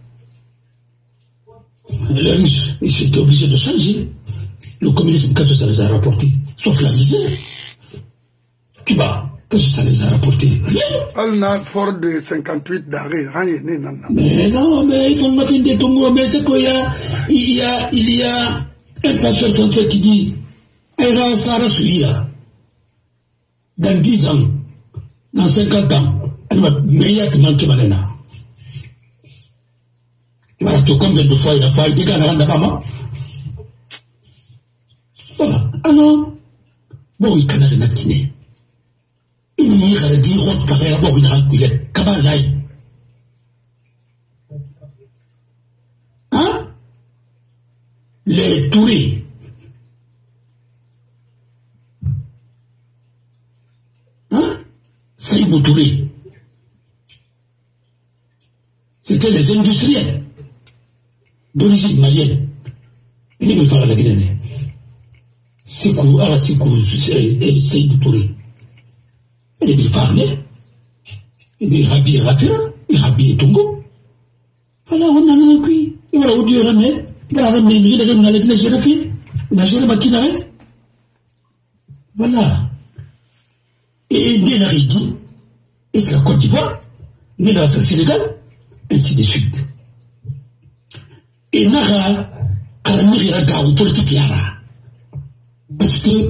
Les Russes, ils étaient obligés de changer. Le communisme, qu'est-ce que ça les a rapporté? Sauf la misère. Cuba, qu'est-ce que ça les a rapporté? Rien. Elle n'a fort de 58 d'arrêt, rien. Mais non, mais ils font ma fin de Tongo, mais c'est qu'il y a un pasteur français qui dit, Aïra Sara Souira, dans 10 ans, dans 50 ans, elle m'a meilleur que manqué Malena. Il m'a dit combien de fois il a fait des gars dans maman. Voilà. Alors, bon, il canal de Guinée. Il n'y a dit, on va faire d'abord une rancule. Kabalaï. Hein? Les Tourés. Hein? Saïbou Touré. C'était les industriels d'origine malienne. Il ne veut pas la Guinée. Sekou, Seydou Touré. Il est parlé. Il est habillé Rafira. Il est habillé Tongo. Voilà, on a un cuit. Il va au Dieu ramener. Il va ramener. Il va ramener la Généfie. Il va jouer le maquinaire. Voilà. Et né la Haïti, et c'est la Côte d'Ivoire, né la Sénégal, ainsi de suite. Et nara, à la mairie la gare politique yara. Parce que,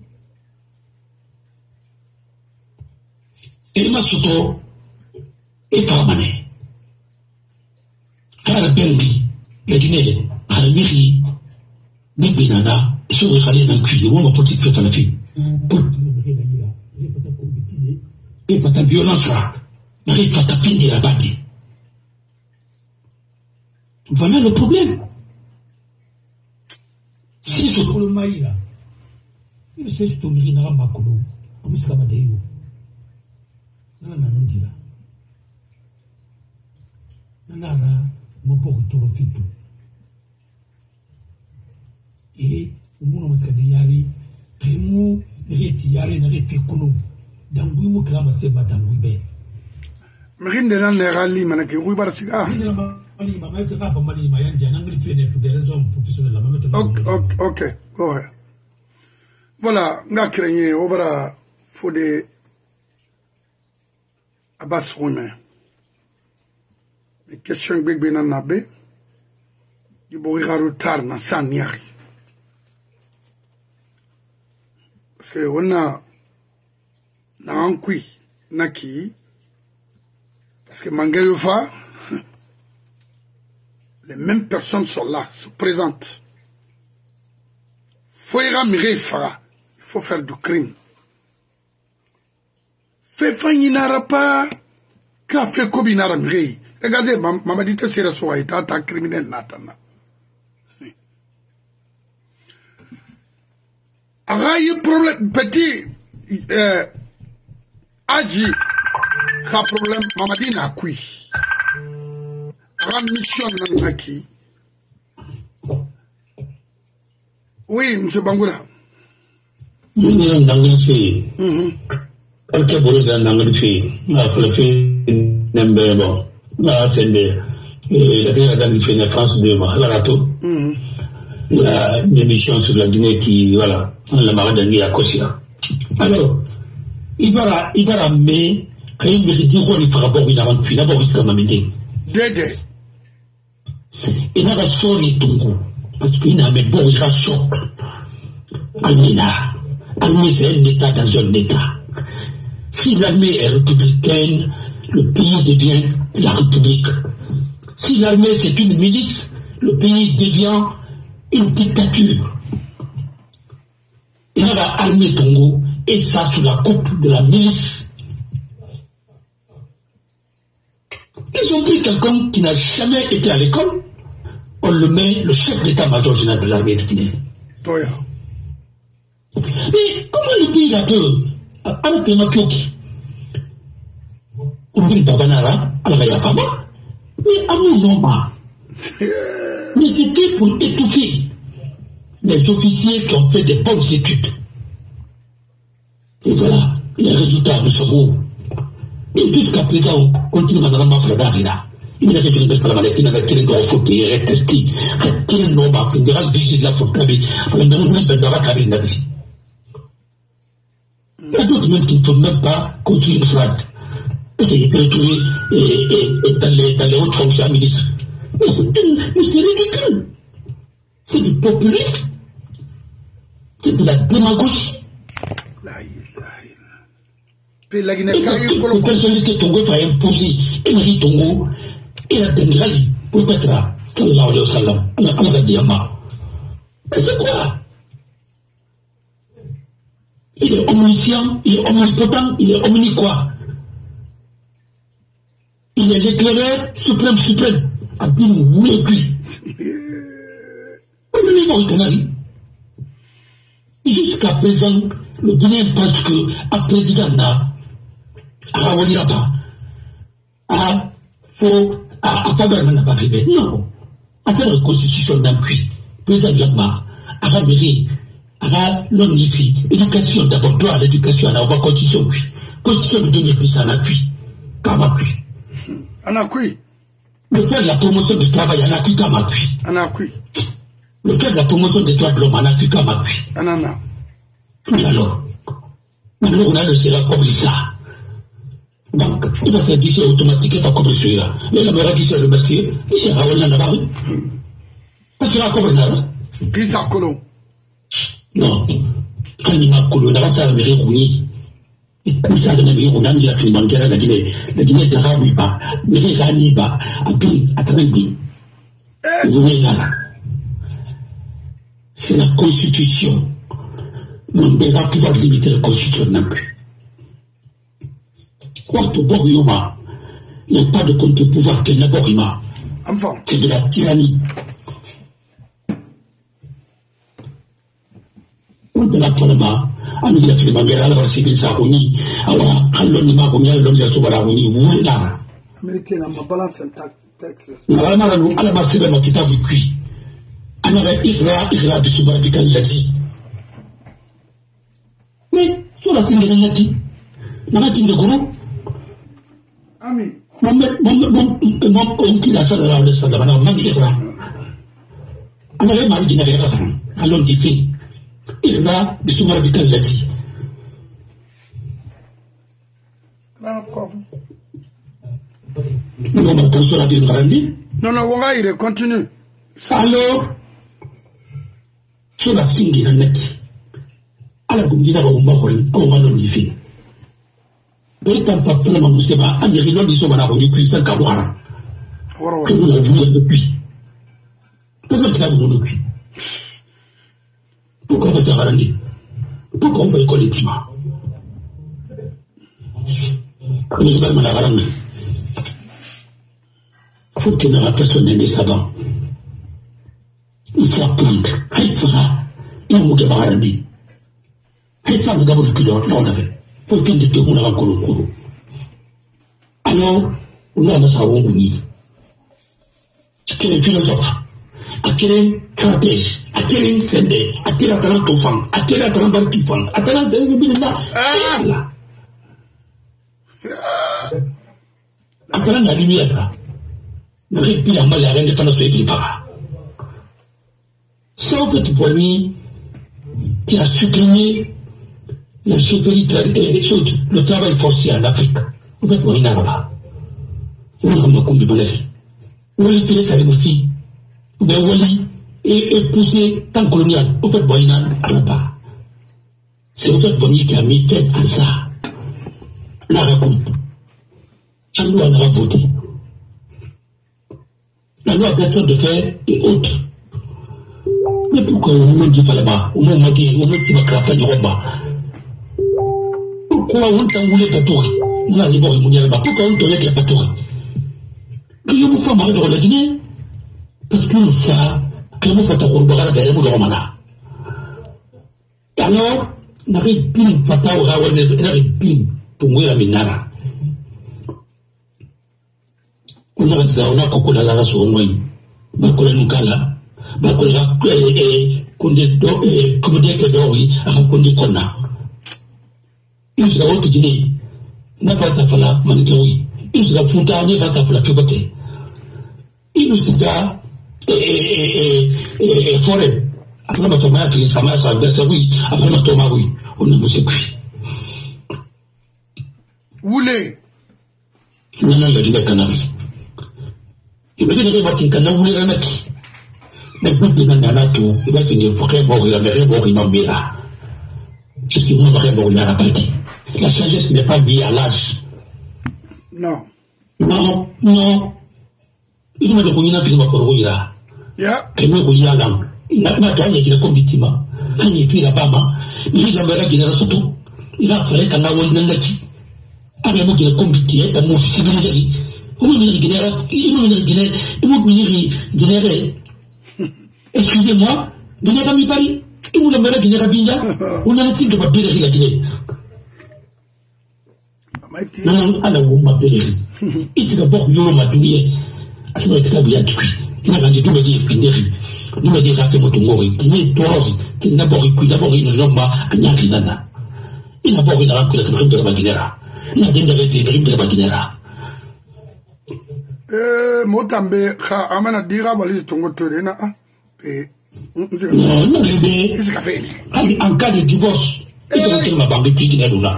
et ma soto, et parmané. À la Bengi, la Guinée, à la mairie, Bibi Nana, et sur le râler d'un cuir, on m'a porté à la fille. Et pas ta violence là, et pas ta fin de la bâtie. Voilà le problème. Si je le maïs là, il se fait tomber dans la macolo, comme ça va d'ailleurs. Non, non, non, là. Non, non, là, mon pauvre taureau fait tout. Et au moment où on s'est dit, Rémo, Rétiari, n'arrête pas qu'on dans le mot que la masse va dans le bé. Marine de l'an rallye, manaki, oui, barasiga. Ok, go ahead. Voilà, n'a craigné, obra, fode, abbas roumain. Mais question que bébé n'a nabé, du bourrira retard na san niari. Parce que on a, un qui, naki, parce que Mangayofa, les mêmes personnes sont là, se présentent. Faut y ramener Fara, il faut faire du crime. Fait fanny n'ara pas, qu'a fait Kobi n'ara mirei. Regardez, maman dit que c'est la soirée, t'as un criminel natana. Araye problème, petit, Aji, ka problème, Mamadi n'a kui. Ram mission n'a qui. Oui, M. Bangoula. Nous avons fait. Ok, pour les gens fait. La fait n'aime bon. La fait la fait la France de la rato. Il y a une émission sur la Guinée qui, voilà, la marade à Kosia. Alors, il va mais quand il me dit qu'on est rapport il a rendu d'abord il sera m'amener. Dédé. Il n'a pas sorti Tongo parce qu'il n'a même bon il a choc. Almina, c'est un État dans un État. Si l'armée est républicaine, le pays devient la République. Si l'armée c'est une milice, le pays devient une dictature. Il y a l'armée Tongo et ça sous la coupe de la milice. Ils ont pris quelqu'un qui n'a jamais été à l'école, on le met le chef d'état-major général de l'armée de Guinée. Toya. Mais comment le pays a peur avec les Mapioki? On dit Babanara, à la Gayapama, mais à mon nom. Mais c'était pour étouffer les officiers qui ont fait des bonnes études. Et voilà, les résultats de ce mot. Et jusqu'à présent, on continue à m'en faire d'arrière. Il n'y a qu'une belle parole, il n'y a qu'une grande faute, il est testé. Il y a nom à fédéral, vigile la faute, il y a d'autres même qui ne peuvent même pas construire une flag. Essayer de retrouver dans les hautes fonctions ministres. Mais c'est ridicule. C'est du populisme. C'est de la démagogie. Les personnalités Tongo va imposer Emery Tongo et la Bengali pour mettre là, sallallahu alayhi wa sallam, à la Diama. Mais c'est quoi? Il est omniscient, il est omnipotent, il est omni-quoi? Il est l'éclaireur suprême. À dire vous voulez plus. Jusqu'à présent, le Guinéen pense que un président n'a à faveur n'a pas arrivé. Non. À faire la constitution d'un puits, président Yamma, à ramener, à l'omnifi, éducation d'abord, droit à l'éducation, à la constitution puits. Constitution de 2010 en appui. Comme appui. En appui. Le faire de la promotion du travail en appui comme appui. En appui. Le faire de la promotion des droits de l'homme en appui comme appui. Anana. Mais alors, Maintenant, on a le sera comme ça. Donc, il va faire guichet automatique et pas comme celui-là. Mais la meilleure guichet, le monsieur, il sera en là-bas. Parce qu'il a comme ça. Qui ça, Colon? Non. Quand il m'a collé, on a ça à la mairie. Et comme ça, la mairie, on a mis la climat de la Guinée. La Guinée de Raouiba, Mairie Raniba, à Bi, à Tamebi. C'est la Constitution. On ne peut pas pouvoir limiter la Constitution non plus. Quant au Borima, il n'y a pas de contre-pouvoir que la Borima. C'est de la tyrannie. On peut la prendre. On dit que les Manguera, la Varsibin Saroni, alors, l'onima, on y a l'onima, on y a Américain, on balance un texte. À la masse de la Makita du Kui. On avait Ira de Subarabika Lazi. Mais, sur la single Nati, on a dit de groupe. Ami. Mon qui la salle de la salle de la Manguera. On avait marre d'une affaire à l'homme du pays. Ira de Subarabika Lazi. Non, on va y continue. Alors, sur la single net, à la Gundina, on va voir, on va l'en dire. Pourtant, pas vraiment, vous savez, à l'Irilon, ils sont à la rue, puis c'est un cabaret. Que vous avez vu depuis. Pourquoi tu as vu depuis? Pourquoi on va faire un lit? Pourquoi on va écoler Tima? Comme je vais me la ramener. Faut que la personne ait des savants. Il faut apprendre. Il fera. Il faut que la vie. Il faut que la vie. Faut qu'il ne te roule encore le courroux. Alors, on a la savon unie. Quel est le job? À quel est Kratèche? À quel est Sende? À quel est Atalant Tofan? À quel est Atalant Barkifan? À quel est Atalant Atalant la lumière là. Le répit en mal à rien de pendant ce qui part. C'est en fait le premier qui a supprimé la chefferie, le travail forcé en Afrique. En fait, moi, il n'y en a pas. On a un combi de l'air. On a épilé sa aussi. Ben, Wally est poussé tant colonial. En fait, moi, il n'y en a pas. C'est en fait, Bonnie qui a mis tête à ça. La raconte. La loi en a voté. La loi personne de faire et autres. Mais pourquoi on ne dit pas là-bas? On m'a dit, on me dit ma crafa du Roma. Pourquoi on t'a voulu Patori? On a dit bon, il là-bas. Pourquoi on t'a voulu Patori? Que je vous fasse marrer dans la Guinée? Parce que ça, que je vous fasse un Roubara derrière mon Romana. Et alors, n'arrive plus de Fata ou Rawan, n'arrive plus de Mouira Minara. On a dit, on a coco la la sur moi. Bakola Nukala, Bakola, comme des que d'ori, à raconter qu'on a. Il se la haute dîner. N'a pas sa fala, Manitoui. Il se la fontaine, n'a pas sa fala, Pubaté. Il se la forêt. Après ma tomate, qui est sa masse, oui, après ma tomate, oui. On ne me sait plus. Oulé. Il n'y en a pas de Canaries. Il me dit que je vais vous les remettre. Mais vous dites que il va tenir vrai bon, il avait bon, il m'a mis là. Ce qui m'a vrai bon, il a parti. La sagesse n'est pas liée à l'âge. Non. Non, non. Il m'a dit qu'il n'a pas pour vous là. Et nous, vous y allez. Il n'a pas gagné qu'il a comme victime. Il n'y a plus là-bas. Il a fait la surtout. Il a fait qu'un aouin n'a qui. Avec moi, il a comme victime, dans mon civilisé. Excusez-moi, vous n'avez pas mis Paris. Vous n'avez pas mis Paris. On a laissé de ma belle la Guinée. Non, alors vous m'appelez. Il s'est d'abord eu ma douille. À ce moment-là, il y a du cuit. Il m'a dit tout me dire qu'il n'est il m'a dit que votre mort est d'or, qu'il n'a pas eu d'abord une jambe à Nyakinana. Il n'a pas eu la couleur de la Guinera. Il a bien de la Guinera. Motambe ka amana dira valise tongo tore na non, non, en cas de divorce, Et donc, tu m'as bandé qui n'est là.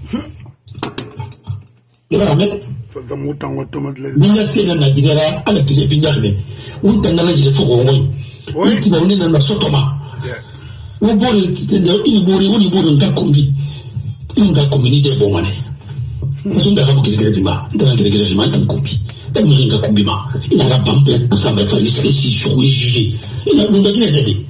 Il va mettre. Bien sûr, on a dit là, à la télé, bien sûr. On a dit qu'il faut qu'on voie. Oui, tu m'as donné dans ma sotoma. On boit il boit un gars combi. Un gars communité bon mané. On s'en va beaucoup de grésima. Dans le grésima, un combi. Il a combi ma. Il a rabampé, ça m'a fait ici sur les jugés. Il a dit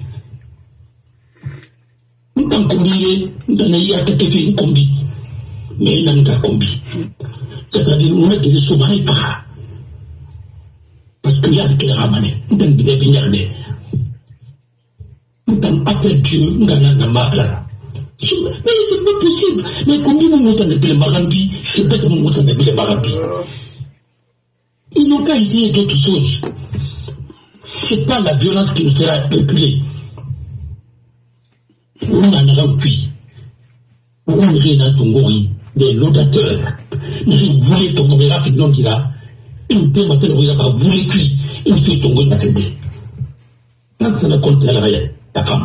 un combi, dans les attaques fait un combi. Mais il a un combi. C'est-à-dire qu'on a des sous-marins pas. Parce qu'il y a des ramanées. On a des bignards. On a appelé Dieu, on a un mal. Mais c'est pas possible. Mais combien de moutons de Marambi, c'est bête mon mouton de Marambi. Ils n'ont pas essayé d'autres choses. C'est pas la violence qui nous fera reculer. On en a rempli. On est dans ton gori, des laudateurs. Nous voulons ton gori rapidement dira. Une thème appelle on va voulez cuit. Une fait ton gori m'assemblée. Là, ça ne compte à la réelle. La femme.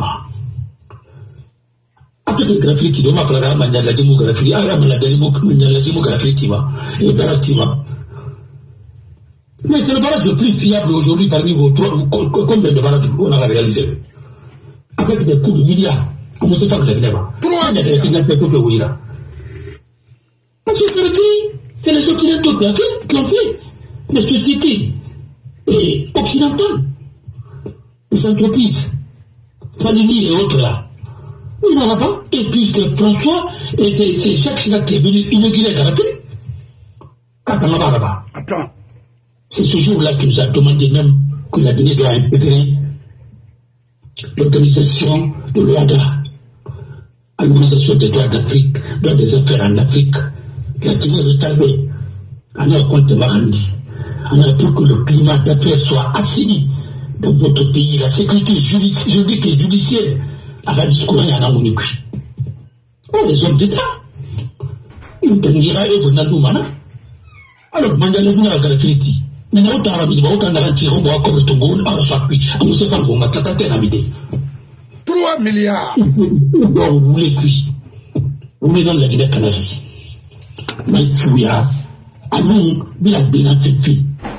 Après le graffiti, on m'a fait la démographie. Ah, la démographie, et Baratima. Mais c'est le barrage le plus fiable aujourd'hui parmi vos trois. Combien de barrages on a réalisé? Avec des coups de milliards. On ne sait pas que la Guinée. 3 milliards. Parce que c'est les Occidentaux qui ont fait. Les sociétés occidentales. Les entreprises. Salini et autres là. Il n'en a pas. Et puis c'est François, et c'est Jacques Chirac qui est venu inaugurer Garapé. Attends. C'est ce jour-là qu'il nous a demandé même que la Guinée doit intégrer l'organisation de l'OADA, à l'organisation des droits d'Afrique, droits des affaires en Afrique. La Guinée retardée. On a compte Marandi. On a pour que le climat d'affaires soit assaini dans votre pays, la sécurité juridique et judiciaire. À la discours, il y en a mon écrit. Oh, les hommes d'État. Ils t'enguera et vous n'avez pas. Alors, Mandela, vous n'avez pas gratuité. Mais nous, on a un minimum, on a un tirant, on a comme le Tongo, on a un sapui. On ne sait pas, on a tataté la midée. 3 milliards. Vous voulez cuire. Vous êtes dans la Guinée Canarie. Mais il y a un nom, il a bien fait.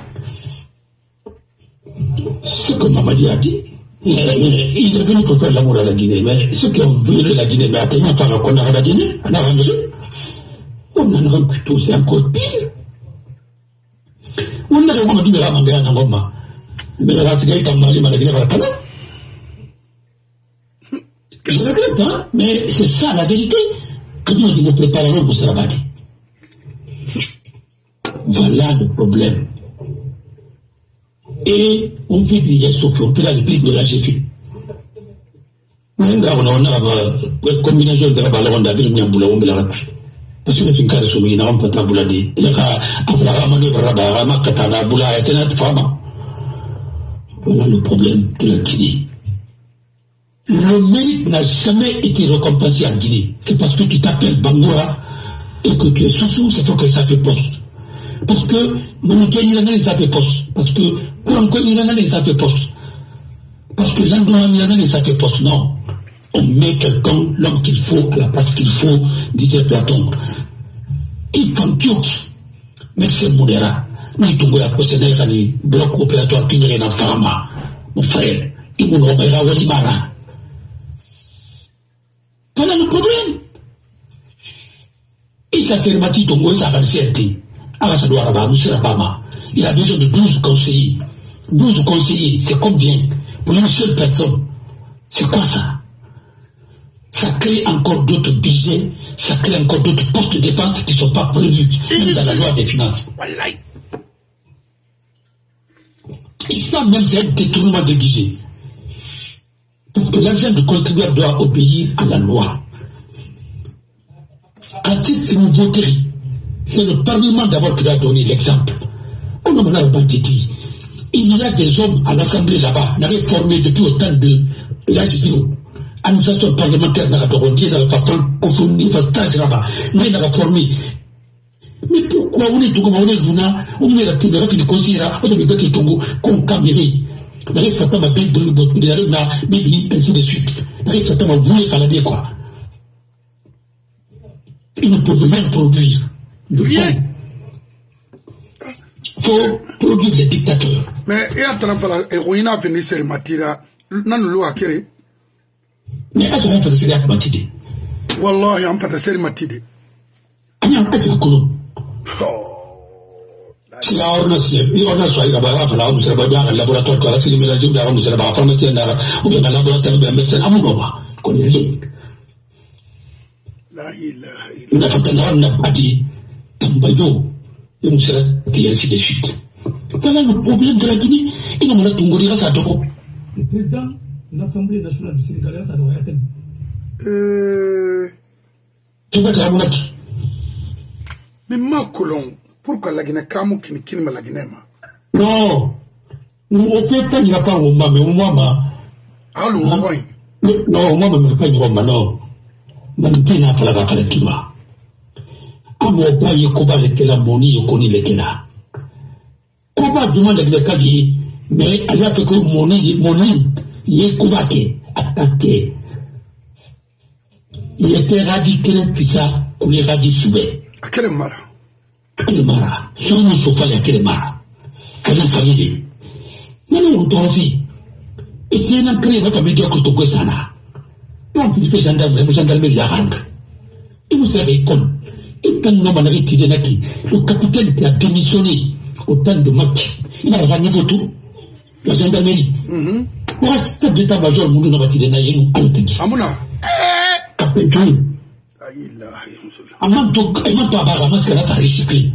Ce que Mamadi a dit, il est venu pour faire l'amour à la Guinée. Mais ceux qui ont violé la Guinée, mais atteignant par qu'on a la Guinée, on a ramené. On en a plutôt, c'est encore pire. On a vraiment dit, mais là, on a un moment. Mais là, c'est qu'il y a un mal, mais la Guinée va la Canada. Je regrette, hein, mais c'est ça la vérité. Quand on dit, nous préparons pour se rabattre. Voilà le problème. Et on peut dire, on peut la réplique de la GFU. On a une combinaison de la balade d'Abil Niamboula, on peut la réplique. Parce que le fin de soumis, on peut tabouler. Il y a un manœuvre à Makatana, Boula, et Tenat Fama. Voilà le problème de la Guinée. Le mérite n'a jamais été récompensé en Guinée. C'est parce que tu t'appelles Bangoura et que tu es sous, c'est toi que ça fait poste. Parce que Moniken Irana les a fait poste. Parce que Kourankoy Irana les a fait poste. Parce que Landoran Irana les a fait poste. Non. On met quelqu'un, l'homme qu'il faut, à la place qu'il faut, disait Platon. Et Pampioki, médecin Moudera, nous avons procédé à des blocs opératoires qui n'iraient dans Farama. Mon frère, il nous remettra Walimara. Voilà le problème. Et ça s'est rebattu Tongo et ça va le CRT. Il a besoin de 12 conseillers. 12 conseillers, c'est combien? Pour une seule personne. C'est quoi ça? Ça crée encore d'autres budgets, ça crée encore d'autres postes de dépenses qui ne sont pas prévus, même dans la loi des finances. Et ça même, c'est un détournement de budget. Parce que l'argent du contribuable doit obéir à la loi. À titre de nouveauté, c'est le Parlement d'abord qui doit donner l'exemple. On n'a pas dit. Il y a des hommes à l'Assemblée là-bas, n'avaient formé depuis autant de l'âge vidéo. Administration parlementaire n'a pas formé, n'a pas formé, n'a pas formé. Mais pourquoi on est tout comme on est Luna, on est la télé, qui nous considère, on est le petit Tongo, qu'on caméré. On est fait ma bête de l'eau, on est là, baby, ainsi de suite. On est fait ma voulée par la quoi. Ils ne peuvent rien produire. Rien. Pour produire les dictateurs. Mais il y a un train de venir sur Matira. Non, nous l'avons acquis. Mais est-ce qu'on fait ça Matide? Wallah, il y a un fait ça Matide. Il y a un fait ça si la on a soit là-bas, on sera pas bien, le laboratoire, quoi, si les mélanges d'armes, on sera pas pharmacien d'armes, ou bien le laboratoire de médecin, à Mougoma, connaissez. On a fait un n'a pas dit, Tambayo, et on sera et ainsi de suite. Voilà le problème de la Guinée, et on a tout mourir à sa topo. Le président de l'Assemblée nationale du Sénégal, ça doit être. Tu vas te ramener. Mais ma colon. Pourquoi la Guinée Kamou qui ne la Guinée? Non, on ne peut pas y avoir un moment, mais au moment. Allô, oui. Non, au moment, mais pas y avoir un moment. Mais je ne peux pas la faire avec toi. À mon pas, il y a Koba le la moni, il connaît le Kela. Koba demande le Kali, mais il y a que moni, il y a Koba qui attaqué. Il était radical, puis ça, pour les radicaux. À quel moment? Mara, sono sopra le mara. Alla famiglia. Ma non trovi. E se non credo che mi gioco tutto questa na. Non mi fai andare via anche. E non sarebbe con. E per non mandare ti de naki. Lo capitale che ha démissionné autant de match. Il a gagné tout. La gendarmerie. Moi, c'est d'état major mundu na batide na yenu altingi. Amuna. Capitaine. Amanto abaga maskara sa recycler.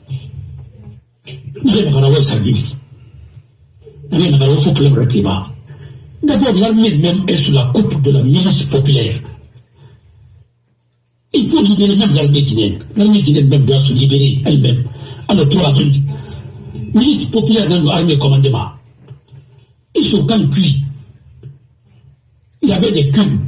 N'avez pas la sabi. N'avez pas la problème relativement. D'abord, l'armée même est sous la coupe de la milice populaire. Il faut libérer même l'armée guinéenne. L'armée guinéenne même doit se libérer elle-même. Alors, pour la milice populaire dans l'armée commandement. Ils sont comme cuits. Il y avait des culs.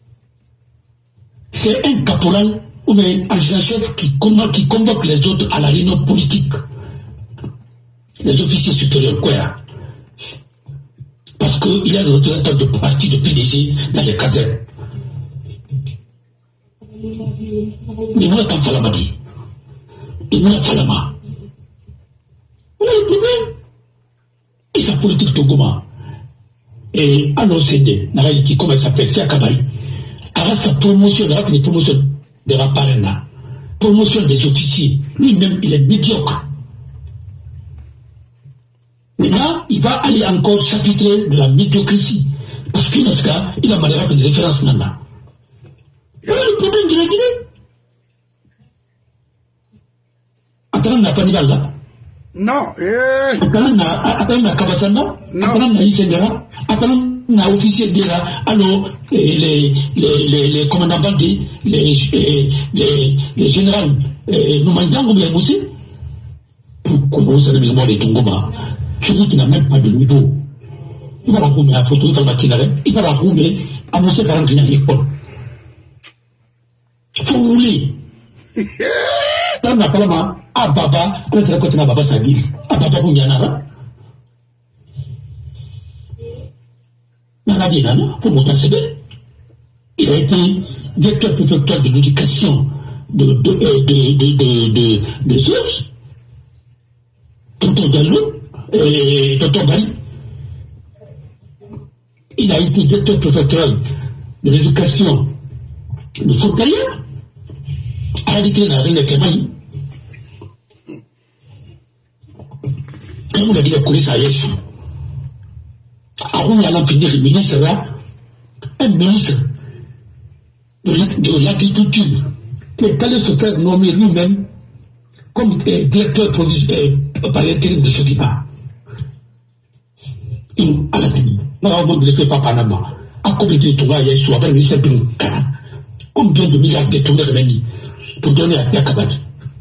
C'est un caporal ou bien un chef qui convoque les autres à la réunion politique. Les officiers supérieurs, quoi. Parce qu'il y a le représentant de parti de PDG dans les casernes. Mais moi, quand Falama dit, et moi, Falama, on a le problème. Et sa politique Togoma. Et alors, c'est des, comment il s'appelle, c'est Akabaï. Avec sa promotion, avec les promotions de la Parena, promotion des officiers, lui-même, il est médiocre. Maintenant, il va aller encore chapitrer de la médiocrité. Parce qu'en tout cas, il a malheureusement fait des références maintenant. Voilà le problème de la Guinée. Attends, n'a pas de balle là. Non, Attends, n'a Kabasana. Attends, n'a Isendera. Attends, n'a officier de là. Alors, les commandants bandits, les généraux, nous mangeons bien aussi. Pourquoi vous avez mémoire de Tongoma? Celui qui n'a même pas de niveau. Il va la roumer à photo, il va la roumer à Moussa 40 ans à l'école. Pour rouler. Dans la palama, à Baba, à la côté de Baba Sabi, à Baba Bounianara. Dans la vie, pour mon CB, il a été directeur préfectoire de l'éducation de Zeus. Tonton Diallo. Tonton Bali, il a été directeur préfectoral de l'éducation de Fontaine, a dit qu'il avait le Kemali. Quand on a dit le coulisses à Yesu, avant d'en finir, le ministre là, un ministre de l'agriculture, qui allait se faire nommer lui-même comme directeur par l'intérim de ce débat. À la télé, on ne le fait pas Panama. À combien de tours il y a sur le ministère de l'Ukara? Combien de milliards de tours de pour donner à Tiakabad?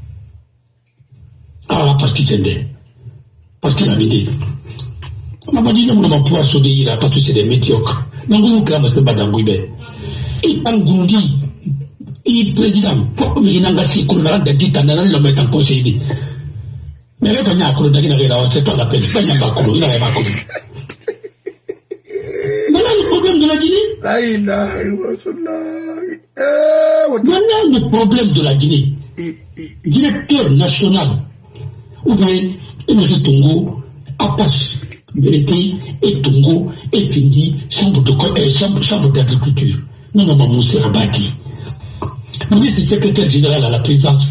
À la partie Zende, partie la Médée. On m'a dit non, on va pouvoir s'obéir parce que c'est des médiocres. N'angou Kama se bat d'Angouibé. Et Angundi, il président, pour me dire que qu'on a dit qu'on a le mettre en conseil. Mais là, on a un n'a rien c'est pas la peine. Il n'a pas connu. Voilà le problème de la Guinée. Maintenant, le problème de la Guinée, directeur national, ou bien Emery Tongo, Apache, Bélété, et Tongo, et Pindi, chambre d'agriculture. Non, Moussé Rabati. Ministre secrétaire général à la présidence,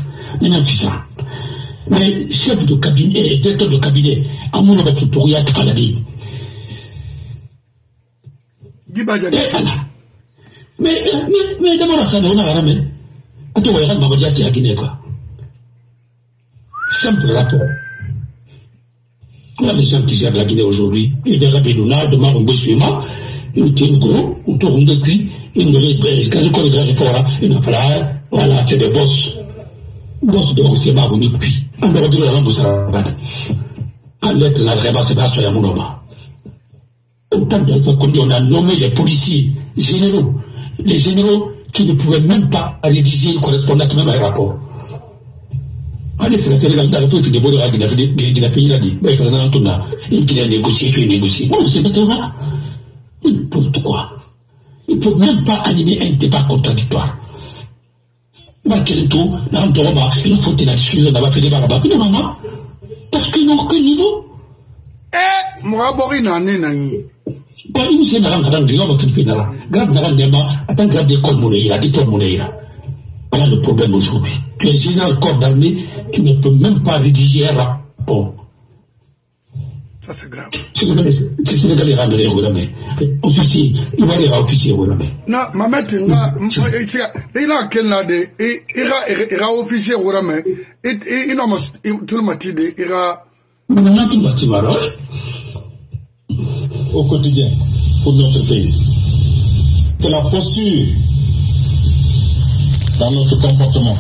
mais chef de cabinet, directeur de cabinet, Amouna Batutoria Kaladi. Mais d'abord, ça n'a rien à faire. On doit y avoir un à Guinée, quoi. Simple rapport. Il y a des gens qui gèrent la Guinée aujourd'hui. Il y a des Rabélouna, demain, on bosse sur moi. Il y a des gros, on tourne de cuit. Il y a des gars, il y a des voilà, c'est des boss. Boss de Rossema, on est cuit. On doit dire la Moussarabad. Quand l'être la Réba, c'est pas sur Yamounoma. Autant de fois qu'on a nommé les policiers généraux, les généraux qui ne pouvaient même pas rédiger une correspondance même à un rapport. Allez, c'est la Sénégal, dans le feu, il faut qu'il a payé la dit. Mais il a négocié, puis négocié. Non, c'est pas là. N'importe quoi. Il ne peut même pas animer un débat contradictoire. Quel tout, dans le Doroma, il nous faut la discussion, on a fait des barabas. Non, parce qu'ils n'ont aucun niveau. Moi, Borina, Nenaï. Quand il s'est dans la vie, on va faire là. Grave dans le débat, attends, grave d'école Mounéira, diplôme Mounéira. Voilà le problème aujourd'hui. Tu es général corps d'armée, tu ne peux même pas rédiger un rapport. Ça, c'est grave. C'est le gars les ramener au Ramé. Officier, il va aller à officier au Ramé. Non, ma mère, il a quel là de, il ira officier au Ramé. Il n'a tout le matin, il ira. Au quotidien pour notre pays. Que la posture dans notre comportement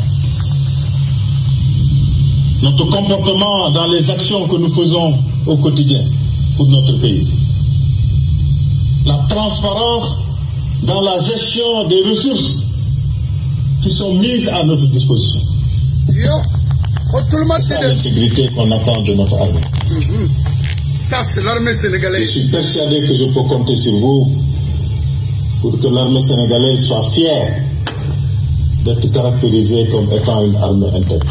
dans les actions que nous faisons au quotidien pour notre pays. La transparence dans la gestion des ressources qui sont mises à notre disposition. C'est l'intégrité qu'on attend de notre armée. Ça, c'est l'armée sénégalaise. Je suis persuadé que je peux compter sur vous pour que l'armée sénégalaise soit fière d'être caractérisée comme étant une armée intègre.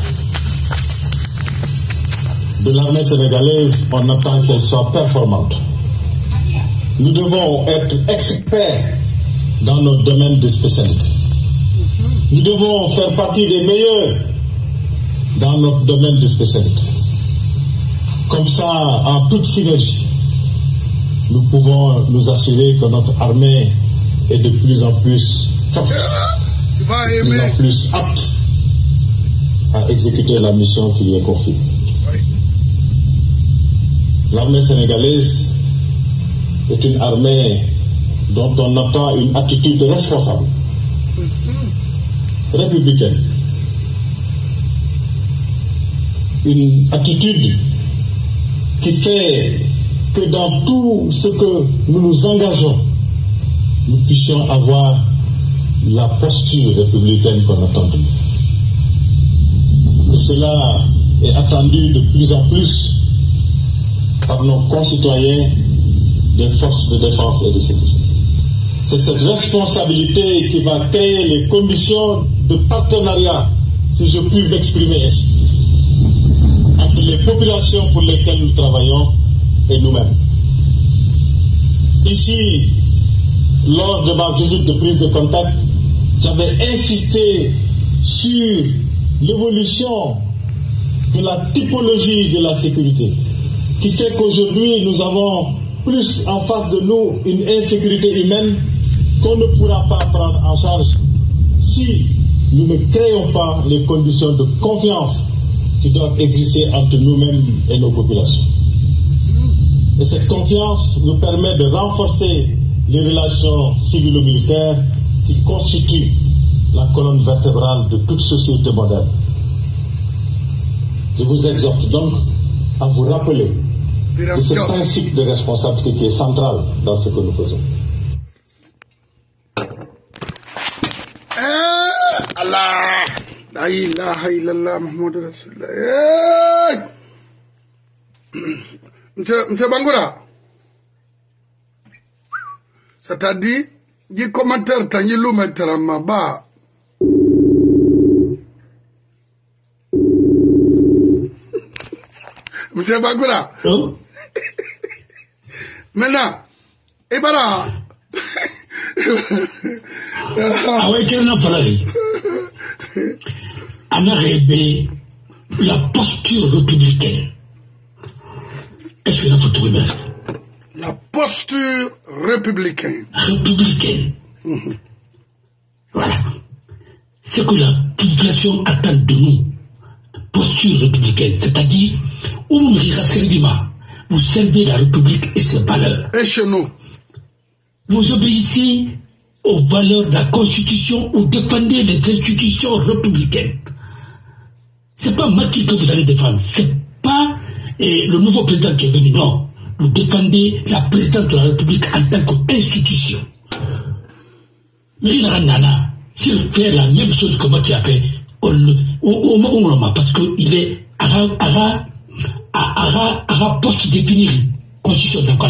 De l'armée sénégalaise, on attend qu'elle soit performante. Nous devons être experts dans nos domaines de spécialité. Nous devons faire partie des meilleurs dans notre domaine de spécialité. Comme ça, en toute synergie, nous pouvons nous assurer que notre armée est de plus en plus forte, de plus en plus apte à exécuter la mission qui lui est confiée. L'armée sénégalaise est une armée dont on attend une attitude responsable, républicaine, une attitude qui fait que dans tout ce que nous nous engageons, nous puissions avoir la posture républicaine qu'on attend de nous. Et cela est attendu de plus en plus par nos concitoyens des forces de défense et de sécurité. C'est cette responsabilité qui va créer les conditions de partenariat, si je puis m'exprimer ainsi, entre les populations pour lesquelles nous travaillons et nous-mêmes. Ici, lors de ma visite de prise de contact, j'avais insisté sur l'évolution de la typologie de la sécurité, qui fait qu'aujourd'hui nous avons plus en face de nous une insécurité humaine qu'on ne pourra pas prendre en charge si nous ne créons pas les conditions de confiance qui doivent exister entre nous-mêmes et nos populations. Et cette confiance nous permet de renforcer les relations civilo-militaires qui constituent la colonne vertébrale de toute société moderne. Je vous exhorte donc à vous rappeler de ce principe de responsabilité qui est central dans ce que nous faisons. Allah, la ilaha illallah, Muhammad Rasulullah. Monsieur Bangoura, ça t'a dit, Dis commentaire, t'as dit l'eau mettre à ma bas. Monsieur Bagoura. Maintenant, et voilà. Ah ouais, quel n'a pas on a rêvé la posture républicaine. Est-ce que la photo est la posture républicaine. Républicaine. Voilà. C'est que la population attend de nous. Posture républicaine. C'est-à-dire, où vous servez la République et ses valeurs. Et chez nous. Vous obéissez aux valeurs de la Constitution ou défendez les institutions républicaines. C'est pas Macky que vous allez défendre. C'est pas le nouveau président qui est venu. Non. Vous défendez la présidence de la République en tant qu'institution. Mais il y a Nana, s'il fait la même chose que moi qui a fait, parce qu'il est à poste définir constitution de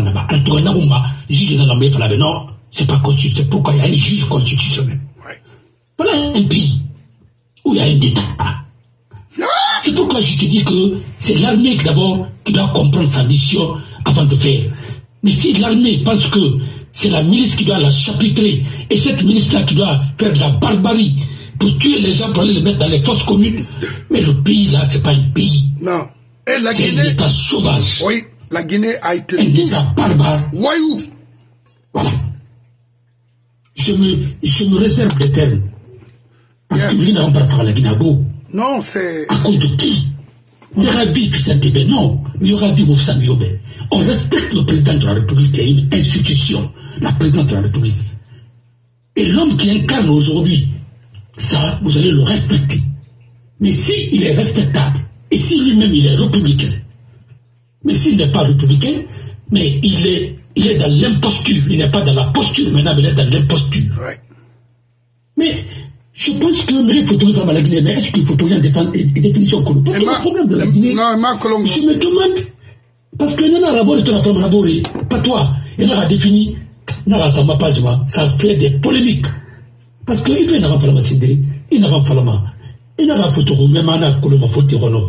non, c'est pas constitution, c'est pourquoi il y a un juge constitutionnel. Voilà un pays où il y a un État. C'est pourquoi je te dis que c'est l'armée d'abord qui doit comprendre sa mission avant de faire. Mais si l'armée pense que c'est la milice qui doit la chapitrer, et cette milice-là qui doit faire de la barbarie pour tuer les gens, pour aller les mettre dans les fosses communes, mais le pays là, c'est pas un pays. Non. Et la c'est Guinée. Un État sauvage. Oui, la Guinée a été. Un État barbare. Voyou. Voilà. Je me réserve les termes. Parce que nous n'avons pas parlé à la Guinée. Non, c'est... À cause de qui? Il y aura dit Christian Débé, non. Il y aura dit Moussa Miobé. On respecte le président de la République, qui est une institution, la présidente de la République. Et l'homme qui incarne aujourd'hui, ça, vous allez le respecter. Mais s'il est respectable, et si lui-même il est républicain, mais s'il n'est pas républicain, mais il est dans l'imposture, il n'est pas dans la posture maintenant, mais il est dans l'imposture. Ouais. Mais je pense que il faut trouver dans la Guinée, mais est-ce qu'il faut trouver une définition colombe? Parce que le problème de la Guinée, non, je me demande, parce que nous avons élaboré, pas toi, et nous avons défini, ça fait des polémiques. Parce qu'il fait une parlement, il n'a pas parlement, il n'a pas photo, même en a colombe, photo,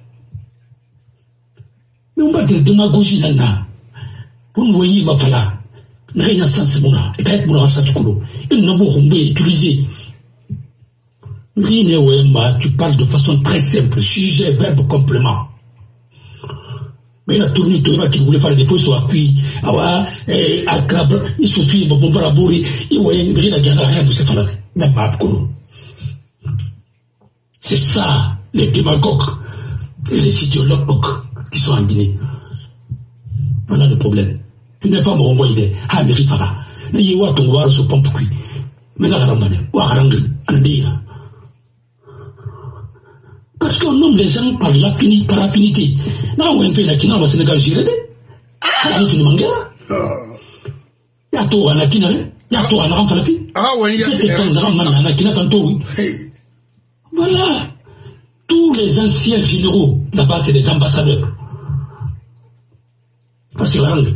mais on parle de démagogie là. Vous voyez ma pala, rien sans mona, et peut-être mon sens colo. Il n'a pas utilisé. Tu parles de façon très simple, sujet, verbe, complément. Mais il a tourné de qui voulait faire des fausses sur appui, à Crabbe, il suffit, bon, il voyait une brille à Gana, rien, vous savez, même pas colo. C'est ça, les démagogues, et les idéologues qui sont en Guinée. Voilà le problème. Tu n'es pas mon idée. Ah, mais il fera. N'y a pas ton voir sur pompe cuit. Mais là, parce qu'on nomme les gens par affinité. Là, on fait la Kina au Sénégal, j'y vais. Ah, il y a une manguera. Il y a tout à la Kina. Il y a tout à la Rampalapi. Ah, oui, il y a voilà. Tous les anciens généraux, là-bas, c'est des ambassadeurs. Parce que là,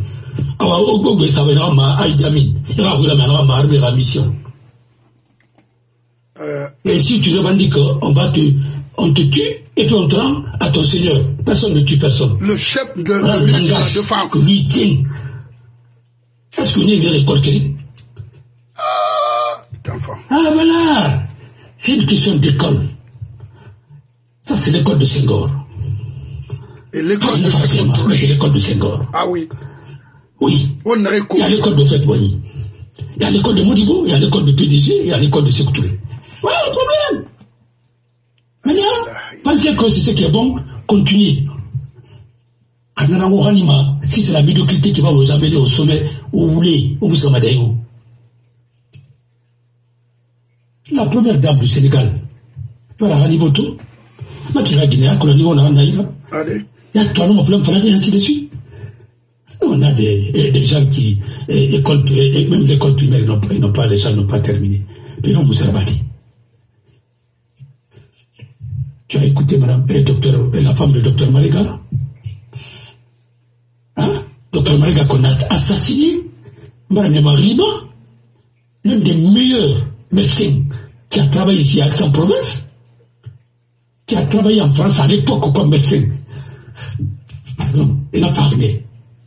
et si tu revendiques on te tue et puis on te rend à ton seigneur. Personne ne tue personne. Le chef de la défense. Que lui tient. Est-ce que vous avez l'école Kéry? Ah voilà. C'est une question d'école. Ça c'est l'école de Senghor. Et l'école de Senghor. C'est l'école de Senghor. Ah oui. Oui. Il y a l'école de Fetboigny. Il y a l'école de Modibo, il y a l'école de PDG, il y a l'école de Sékou Touré. Voilà le problème. Maintenant, pensez que c'est ce qui est bon, continuez. Si c'est la médiocrité qui va vous amener au sommet, où vous voulez, au Moussamadaïo. La première dame du Sénégal, voilà, à niveau tout. Ma qui va Guinée, à niveau on a il y a toi, non, problème, et ainsi de suite. On a des gens qui, même l'école primaire, les gens n'ont pas terminé. Mais non, vous avez dit. Tu as écouté madame, la femme de docteur Mariga? Hein? Docteur Mariga qu'on a assassiné, madame Marliba, l'un des meilleurs médecins qui a travaillé ici à Aix-en-Provence, qui a travaillé en France à l'époque comme médecin. Il n'a pas parlé.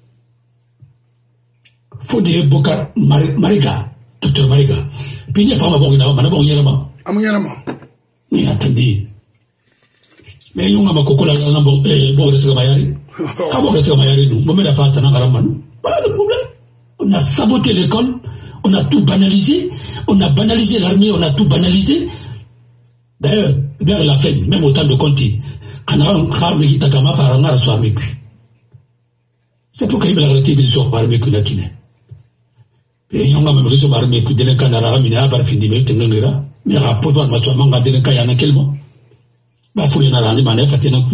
Fodé Bokar Mariga, docteur Mariga. Puis il y a femme à bon, mais attendez. Mais il y a un coco là, on a bon de Mayari. Ah bon, de Mayari, nous. Bon, mais la fête, voilà le problème. On a saboté l'école, on a tout banalisé, on a banalisé l'armée, on a tout banalisé. D'ailleurs, vers la fin, même au temps de Conti, on a un qui t'a par un arbre sur Armécu. C'est pourquoi il m'a arrêté de sur Armécu la Guinée. Et il y a un même sur Armécu, de l'Encanara, mais il y a un fini, mais il y a un mais rapport à ma manga de l'Encayana quel mot? Bah, faut y en aller, mais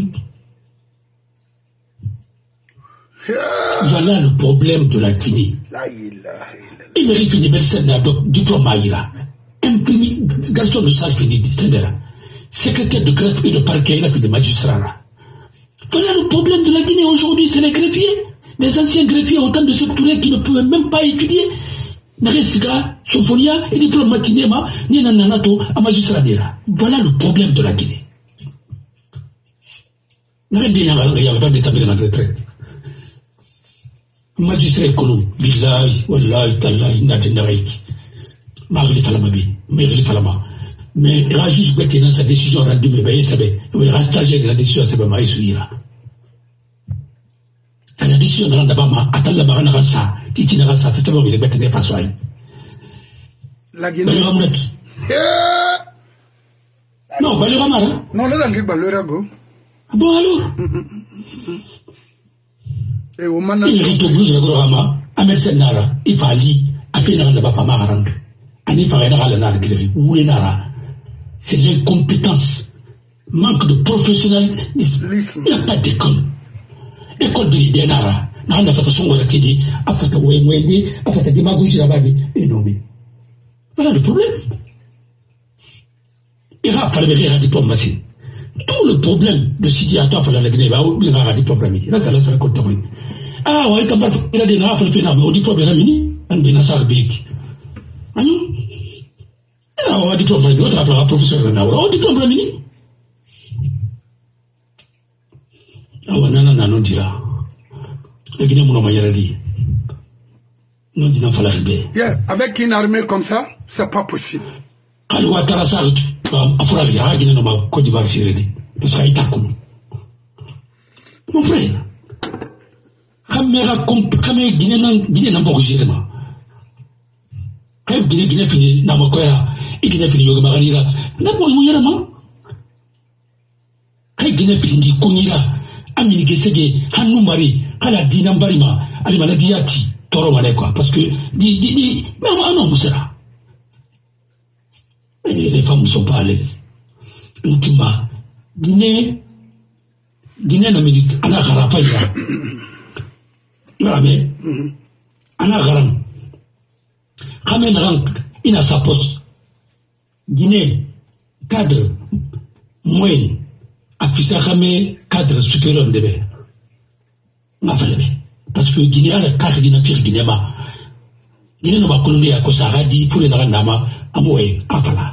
voilà le problème de la Guinée. Il mérite une médecine diplôme Aïra. Imprimé, garçon de salle fini, secrétaire de greffe et de parquet, il a fait de magistrat. Voilà le problème de la Guinée aujourd'hui, c'est les greffiers. Les anciens greffiers, autant de sectourés qui ne pouvaient même pas étudier. Naresiga, Sofonia, et diplôme matinema, ni nananato, à magistrat. Voilà le problème de la Guinée. Il n'y avait pas d'établir la retraite. Magistrat Kolom, Billahi, Wallahi, Tallahi, Nadenarek, Magli Falamabi, Megli Falama. Mais il a juste bêté dans sa décision rendue, mais il savait, il a stagé de la décision, c'est pas Maïsouira. Quand la décision de l'Andabama, attend la marana Rassa, qui n'a ça, c'est bon, il est bête de Passoy. La Guinée. Non, Baléramara. Non, là, il va bon, alors. Et au moment il est au bout de Gorama, à Mercenara, il fallait à peine dans le Bapamaran. En il fallait dans le Nargri, ou les Nara. C'est l'incompétence, manque de professionnalisme. Il n'y a pas d'école. École de l'idée Nara. N'a pas fait son work qui a fait un Wemwende, a fait un démagogie là-bas, et non, mais. Voilà le problème. Il a fallu un diplomatie. Tout le problème de Sidi Ato pour la Guinée, il y a un diplôme. Là, c'est le compte. Ah, ouais, quand il a des nains, il a un diplôme, il a un Benassar Big. Ah non? Il a un diplôme, il a un professeur, il a un diplôme, ah, ouais, non, non, dira. La Guinée, mon nom, il a dit. Non, il n'a pas l'arrivée. Avec une armée comme ça, c'est pas possible. Alors, Tarasa, Afra, il y a un Guinée, non, Côte d'Ivoire, parce qu'il y a un mon frère, comme Guinée n'a pas bougé, comme Guinée fini, n'a pas quoi, et Guinée fini, Yoga Maranira, n'a pas eu Yarama. Quand Guinée fini, Konira, Amini Gesege, Hanou Mari, Hala Dinambarima, Alimana Diati, Toro Malekwa, parce que, non, Moussera. Les femmes ne sont pas à l'aise. Ultima, Guinée n'Amérique, Anna Garapa, Yame, Anna Garan, Kamen Rank, il a sa poste. Guinée, cadre, moyen, Apisa Kame, cadre supérieur de B. Parce que Guinée a le cadre d'une affaire Guinéma. Guinée n'a pas colonisé à Kosaradi pour les Narandama, à Moé, à Fala.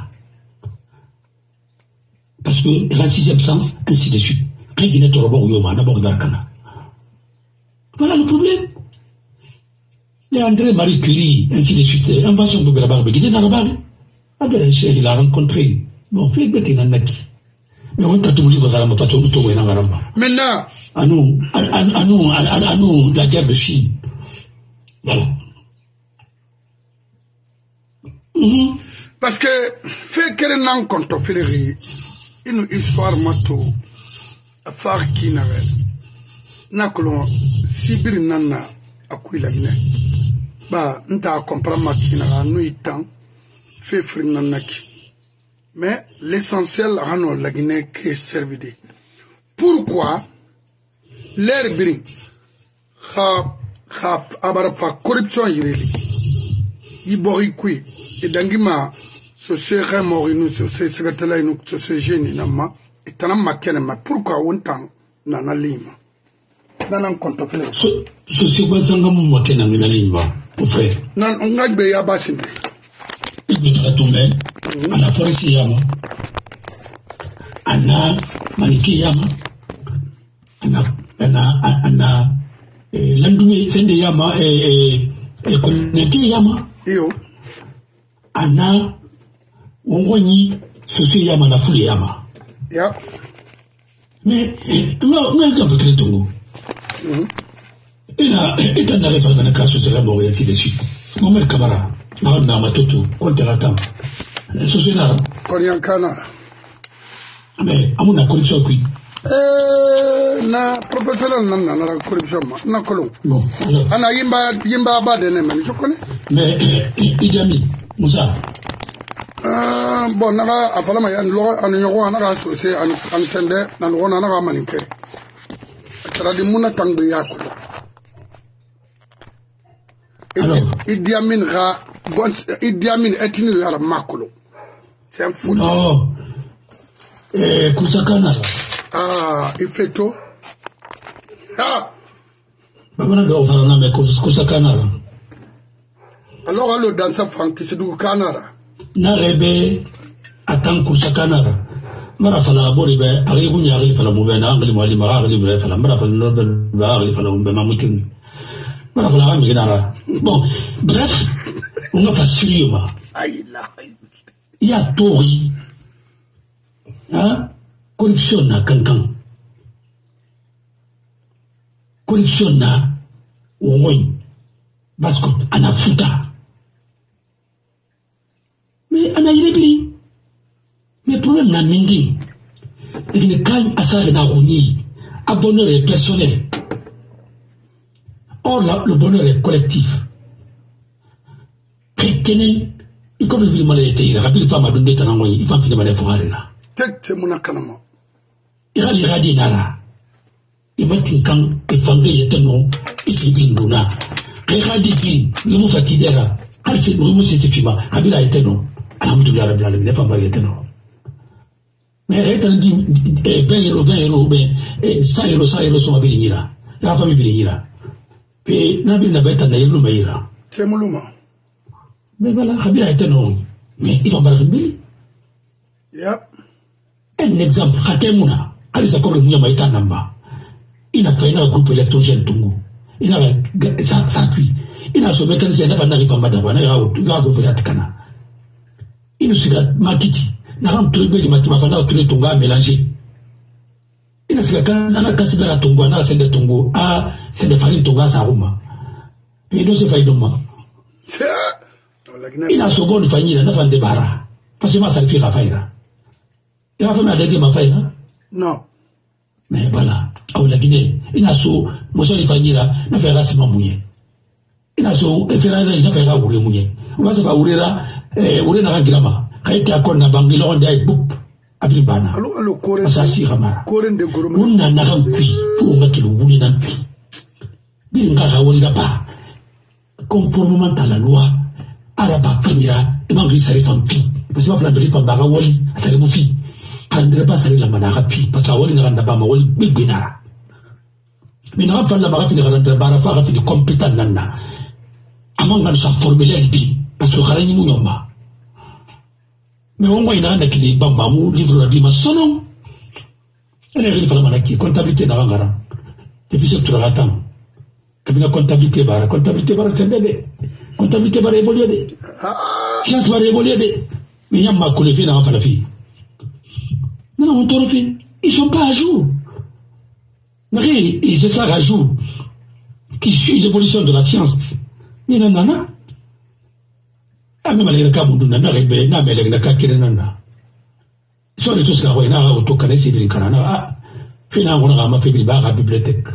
Parce que la sixième sens, ainsi de suite. Quand Guinée Torobo Yoma, d'abord Darkana. Voilà le problème. Les André Marie Curie, ainsi de suite, invention de la barbe, Guinée Narabar. Il a rencontré. Bon, fait bête in Anaki. Mais on t'a tout livre dans la patron de Togo et Nangaramba. Maintenant. À nous, la guerre de Chine. Voilà. Parce que, fait qu'elle n'en compte, Féléry. Une histoire mato a faire qui n'avait n'a que l'on sibir nana à quoi la Guinée. Bah, n'ta comprendre ma qui n'a nous étant fait frim nanaki. Mais l'essentiel à nous la Guinée qui est servi. Pourquoi l'air bring fa corruption yireli yibori kui et dangima ce serait mort nous ce secrétaire là nous ce génie nama et tanam makene ma pourquoi on tang nana lima nanan konto fele ce c'est quoi ça ngam makena mina lima mon frère nan on ngaj be ya batinde il tomber à la forêt Yama, Anna, Maniki Yama, Anna, Landumi Sende Yama, et Koneki Yama, Anna, Ongoni, Sosi Yama, la foule Yama. Mais, non, un peu de Tongo. Et là, et dans la réforme de la classe sociale, et ainsi de suite. Mon mère Kamara, Marana Matoto, Colteratan, Sociénard. Coriancana. Mais, à mon corruption, oui. Na professionnel, na corruption, na colon. Bon, Ana Yimba Badene, je connais. Mais, Idjami, Moussa. Bon, naga afalama ya nlo anu yogo naga sose anu sende na lo na naga manike tara di muna tangbe yako alors Idi Amin ga bon Idi Amin etinu yara makolo c'est un fou non Kusakana ifeto babana do farana me Kusakana alors allo dans sa franki c'est du kanara Narebe atan Kusakanara mara fala bori be ari bunya ari fala mube na angli mali mara ari be fala mara fala nobel ba ari fala mube mamutin mara fala ami ginara bon bref on va facile ma il y a tori hein corruption na kankan corruption na woi basko ana futa. Mais on a irrégulier. Mais le problème n'a mingi. Il ne gagne à ça à bonheur est personnel. Or là, le bonheur est collectif. Il comme il mal été, il rappelle pas ma donne il va finir par les foires là. Tête mon kanama. Il a les radis nara. Il va qu'un camp et fangé et non, et puis il nous a. Les radis, nous nous fatiguons là. Quand c'est nous, c'est fima. Habila était non. Alhamdulillah rabbil alamin fa bari tano mais retan di 20 euros ben 100 euros so mabiri nyira ya fa mabiri nyira pe nabi na beta na yulu mayira temuluma mais voilà habira tano mais il va bari bi un exemple hatemuna ali sa ko munya maita namba ina fa ina groupe électrogène tungu ina ça puis ina so mécanicien na bana rifa madaba na ya go ya tikana il nous a makiti n'a pas trouvé les matériaux tous les tonga mélangés il nous a quand cassé la tonga na c'est de tongo c'est de farine tonga ça rouma puis nous c'est failli demain il a son bon famille n'a pas de bara parce que moi ça fait la faïra il a fait ma dégué ma faïra non mais voilà au la Guinée il a son monsieur de famille là n'a fait rassemblement mouillé il a son efferana il n'a fait ra ouré mouillé on va se pas ourera ure na grama kaiti akona bangilo onde ay bup abibana allo kore asasi ramara kore de goromo unna na kampi punga kilubuli na mpi binga hawoli ba conformément à la loi araba kanyira emangi sari fampi parce que flandri famba woli sari mufi andre pas sari la manara pi parce que woli na ndaba ma woli bibinara mina fa la ba fi na ndaba bara fa fi compétent nanna amanga sa formulaire bi parce que xarani mu ñoma mais on voit ina nek li bamba mu livre di ma sono ene ri fala manaki comptabilité na ngara depuis ce tour ratam kabina comptabilité bara tendede comptabilité bara évoluer de science bara évoluer de mais yamma ko le fait na fala fi non on toro fi ils sont pas à jour mais ils se sont à jour qui suit l'évolution de la science ni nana amema le kabudu na rebe na mele na kakire nana so le tous ka na auto kana se bin kana na fina ngona ma febil ba ga bibliothèque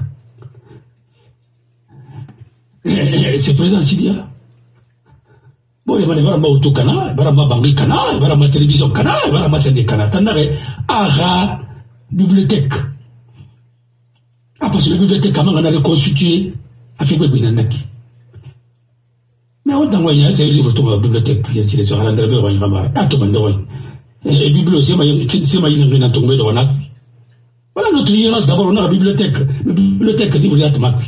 c'est présent Sidia bon le mane bara auto kana bara ma bangi kana bara ma télévision kana bara ma télé kana tanare aga bibliothèque parce que la bibliothèque comment on a reconstitué avec binanaki. Mais on t'envoie un livre de la bibliothèque, il y a des gens qui ont un livre, à tout le monde. Et bibliothèque, c'est ma ligne dans ton mail. Voilà notre ignorance. D'abord, on a la bibliothèque. La bibliothèque, c'est vous êtes macui.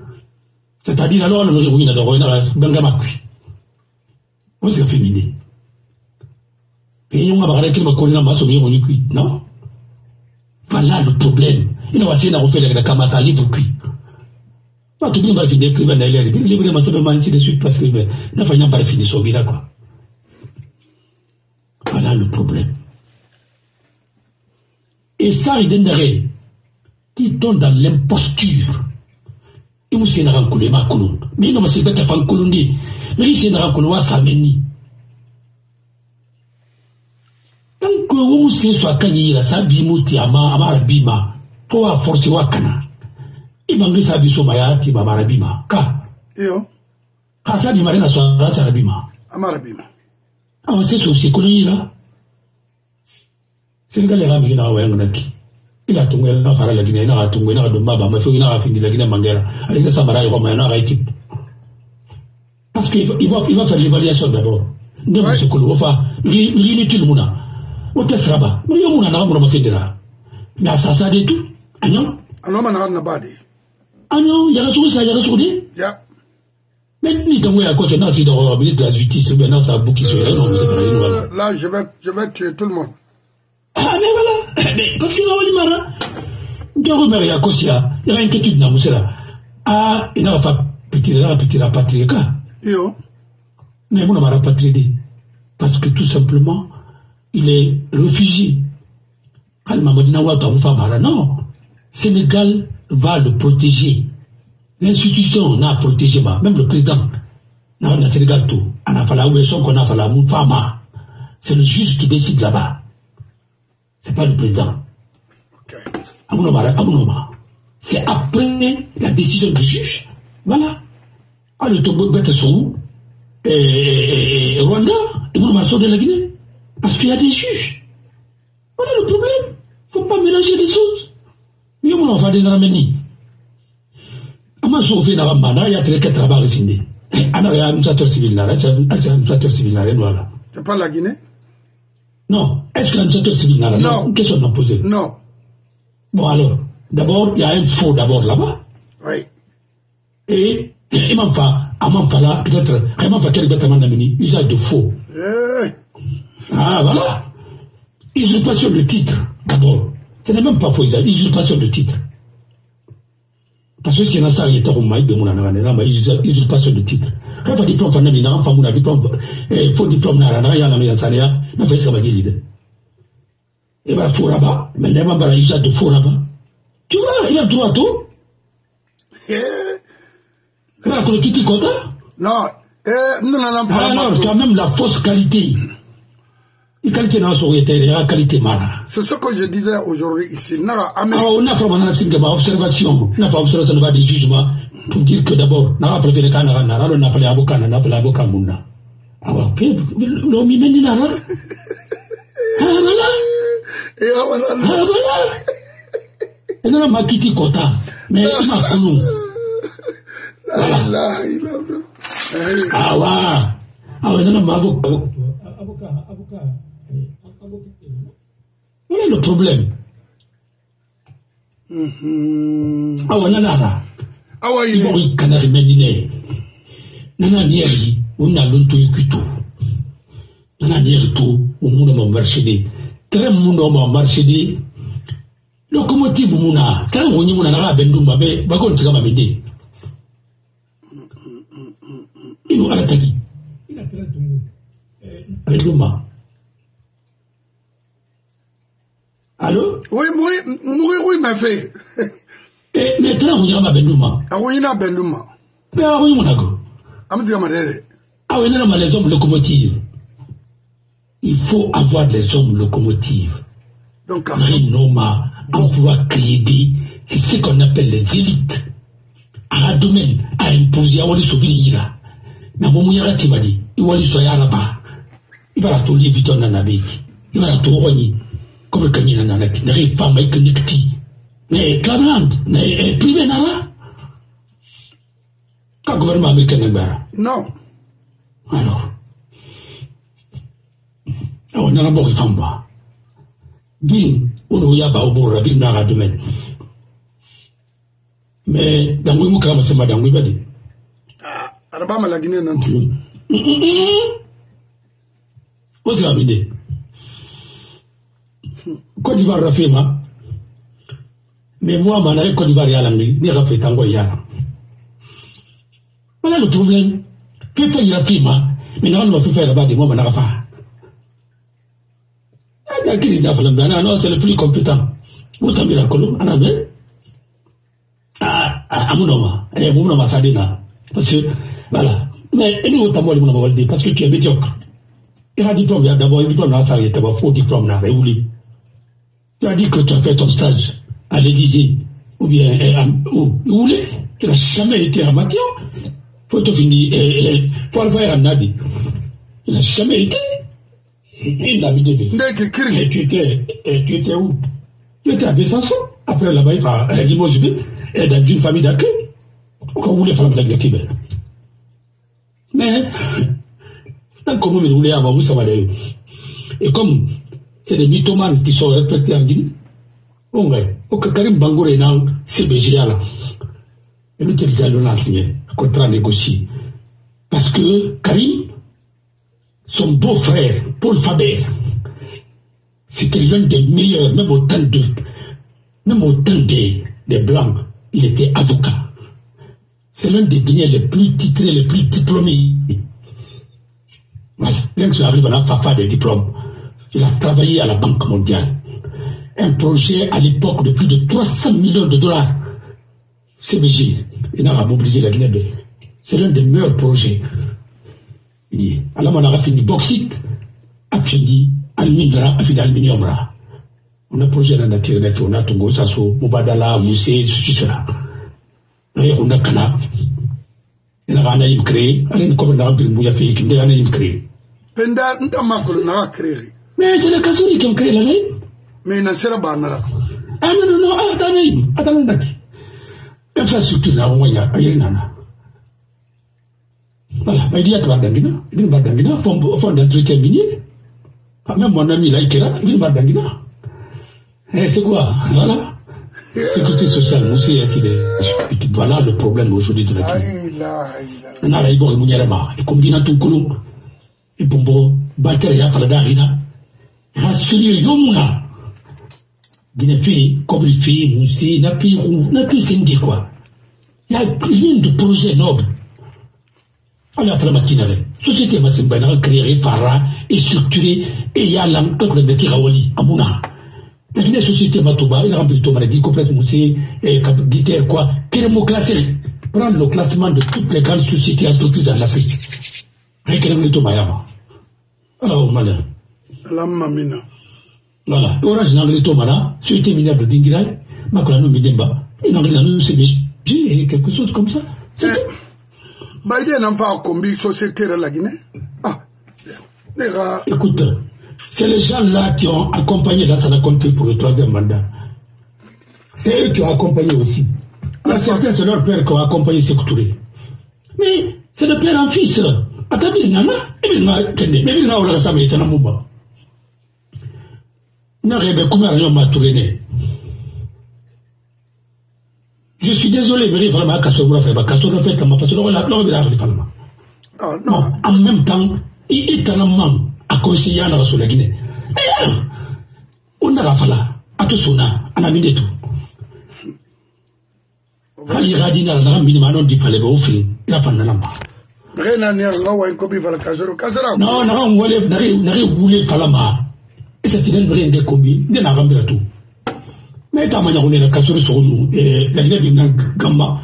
C'est-à-dire, alors, on a le ruine de Roina, Bengamakui. On s'est féminé. Et on va arrêter ma colline à ma sommée, non? Voilà le problème. Il va essayer de refaire la camassa livre cuit. Pas tout le monde va finir d'écrire dans l'air. Il livre ma somme ainsi de suite parce que n'a pas pas fini son villa, quoi. Voilà le problème. Et ça, il donnerait. Qui tombe dans l'imposture. Et vous, c'est un rencoulé, ma colonne. Mais non, mais c'est pas un colonie. Mais c'est un rencoulé, ça mène. Donc, vous, c'est soit Kanyira, ça bimouti, amarabima, pour apporter Wakana. Il m'a dit ça, Bissomaya, Tima Marabima. Ka. Yo. Kasa di Marina soit Arabima. Amarabima. Ah, c'est sur ces colonies là. C'est le gars, les rames qui n'a rien qui. Il a tombé dans la Guinée, il a tombé dans le Maba, mais il a fini la Guinée Mandela. Avec le Samara, il va faire équipe. Parce qu'il va faire l'évaluation d'abord. Donc, ce que l'on va faire, l'inutile mouna. On te fera pas. Mais on a un fait de là. Mais à ça, de tout. Ah non? Ah non, on a un badi. Ah non, il y a raison, ça, il y a raison. Yeah. Mais il t'envoie à côté, non, c'est dans le ministre de la Justice, maintenant, ça a bouqué sur là, je vais tuer tout le monde. Ah, mais voilà. Mais, parce qu'il va y avoir des marins. Il y a Kosia, il y a une inquiétude dans Moussela. Ah, il n'a pas pété la patrie. Yo. Mais on n'a pas rapatrié. Parce que tout simplement, il est réfugié. Non. Sénégal va le protéger. L'institution n'a protégé, même le président. N'a pas Sénégal tout. On a fait la ouverture qu'on a fait la moufama. C'est le juge qui décide là-bas. C'est pas le président. Okay. C'est après la décision du juge. Voilà. Ah, le tombeau bête sont et Rwanda, et vous le de la Guinée. Parce qu'il y a des juges. Voilà le problème. Il ne faut pas mélanger les choses. Mais on va faire des ramenis. Comment sauver la ramana, il y a très quatre travaux récindés. Il y a un administrateur civil là, voilà. C'est pas la Guinée? Non. Est-ce que l'administrateur civil là? Non. Une question de poser. Non. Bon alors, d'abord, il y a un faux d'abord là-bas. Oui. Et il m'a pas là, peut-être, il m'a pas quel bâtiment d'amener, usage de faux. Ah, voilà. Usurpation de titre, d'abord. Ce n'est même pas faux, usurpation de titre. Parce que si on a ça, il est au maïs de mon anana, usurpation de titre. Quand on diplôme, on a mis un femme, on a diplôme, faux diplôme, on a rien à la salaire, on a fait ça, on a dit. Et bien, faux là-bas, mais il y a un usage de faux là-bas. Tu vois, il a droit à tout. Non, alors, quand même la fausse qualité. La qualité dans son état, la qualité mala. C'est ce que je disais aujourd'hui ici. On a fait une observation. On n'a pas observé des jugements pour dire que d'abord, on n'a pas préféré qu'on a appelé avocat, on a appelé avocat mouna. Alors, l'homme y mène là. Ah, voilà. Ah, voilà. Et là, ma quitté quota. Mais ma colou. Ah, ouais. Ah, ouais, non, ma avocat. Voilà le problème. Ah, ouais, nana. Ah, ouais, il est. Canari Méniné. Nana Nieri, on a l'onto yukuto. Nana Nieri tout, au monde m'a marché. Très monde m'a marché. Locomotive Mouna, quand on y a Bendouma, mais Bagon Tigama Bédé. Il nous a attaqué. Il a très Bendouma. Allô? Oui, mais fait. Mais quand on y a Bendouma. Ah oui, il a Bendouma. Mais ah oui, mon ago. Ah oui, il a les hommes locomotives. Il faut avoir des hommes locomotives. Donc, Rinoma, emploi crédit, c'est ce qu'on appelle les élites. À un domaine, à imposer à Wali Sobirira. Mais mon mouillard qui m'a dit, il va lui soya là-bas. Il va la tourner vite en anabéki. Il va la tourner comme le cagné en anabéki. Il n'arrive pas à mettre nicti. Mais Clarande, mais privé nara. Quand le gouvernement américain n'est pas. Non. Alors. On a d'abord une femme. Bien, on y a pas au bord de la domaine. Mais dans le cas, c'est madame Wibadi. Ah, Alabama la Guinée non plus. Où c'est l'habité? Côte d'Ivoire Rafema. Mais moi, je Côte d'Ivoire Yalangi, ni Rafé Tango Yala. Voilà le problème. Peut-être il y a Rafema, mais non, on va faire là-bas des mots, mais Rafa. Non, c'est le plus compétent. Vous t'avez la colonne, en avait. À Mounoma, et Mounoma Sadena. Parce que, voilà. Mais, et nous, t'as moi, parce que tu es médiocre. Il a un diplôme, d'abord, un diplôme, là, ça y est, d'abord, faux diplôme, là, et tu as dit que tu as fait ton stage à l'Élysée, ou bien, où tu n'as jamais été à Mathieu. Faut te finir, faut le faire à Nadi. Il n'a jamais été. Il l'a mis de vie. Et tu étais où? Tu étais à Besançon. Après, là-bas, il va à Limoges, et dans une famille d'accueil. Qu'on voulait faire avec le Québec. Mais, tant que vous voulez avoir, vous savez, et comme c'est des mythomanes qui sont respectés en Guinée, on va, Karim Bangour est dans CBG là. Et nous, t'es allé l'enseigner, contrat négocié. Parce que Karim, son beau-frère, Paul Faber, c'était l'un des meilleurs, même au temps des Blancs, il était avocat. C'est l'un des Guinéens les plus titrés, les plus diplômés. Voilà, même si arrive à la fafa des diplômes, il a travaillé à la Banque mondiale. Un projet à l'époque de plus de 300 millions de dollars. CBG, il a mobilisé la Guinée. C'est l'un des meilleurs projets. Alors on a fini bauxite, a fini aluminium. On a projet dans la nature, on a Tongo, Sasso, Mubadala, Moussé, tout cela. On a Kana. Il a rien créé, rien comme on a fait, il a rien créé. Penda, on a créé. Mais c'est le Kassouri qui a créé la ligne. Mais il n'a pas de ah non, attendez. Infrastructure, là, on y a rien. Voilà, mais il y a Badangina, fond d'entretien minier. Même mon ami là, il est Badangina. C'est quoi? Voilà. Sécurité sociale, voilà le problème aujourd'hui de la Guinée. On a raïbo et Mouniarama, et combina ton colon, et bombo, batterie à Faladarina, rassurer Yomuna. Guinée fait, comme il fait, Moussé, n'a plus sindi quoi. Il y a rien de projet noble. On a fait la matinée. Société Massimbana créée, Farah, et structurée, et il y a l'enquête de Tirawali, à Mouna. La Guinée société Matouba, il a rempli ton maladie, complète Moussé, et Guitère, quoi. Quel mot classé? Prendre le classement de toutes les grandes sociétés entreprises en Afrique. Réclamer le Mayama. Alors, malin. La mamina. Voilà. Orange n'a pas Tomala, société minière de Dingirai, Makolano Midemba, et n'a rien c'est quelque chose comme ça. Biden n'a pas combien de sociétés de la Guinée. Écoute, c'est les gens là qui ont accompagné Lassana Conté pour le 3e mandat. C'est eux qui ont accompagné aussi. Il y a certains, c'est leur père qui ont accompagné Sékou Touré. Mais c'est de père en fils. Attends, il y en a, il y a je suis désolé, mais vraiment, non, en même temps, il est tellement à conseiller à la Guinée. On a fait là, à tout son âme, on a mis des tout. Il a dit, il fallait offrir, il a pas de lamba. Non, on voulait Falama. Et c'est une vraie de Kobi, de la Ramberto. Mais t'as manière on est la cassure sur nous, et la Guinée de Gamba,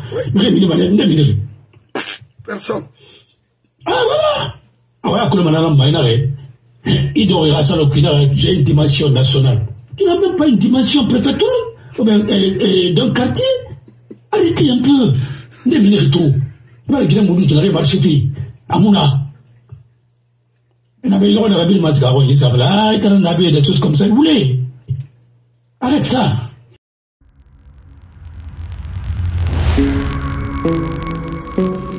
personne. Ah voilà! Ah ouais, comme madame Maïnare, il doit y avoir j'ai une dimension nationale. Tu n'as même pas une dimension préfectorale, d'un quartier. Arrêtez un peu, ne venez tout. La Guinée Moulou, tu n'arrives pas à Chefi, à Mouna. Il avait l'ordre de la ville Masgaro, il savait là, il en avait des choses comme ça, il voulait. Arrête ça.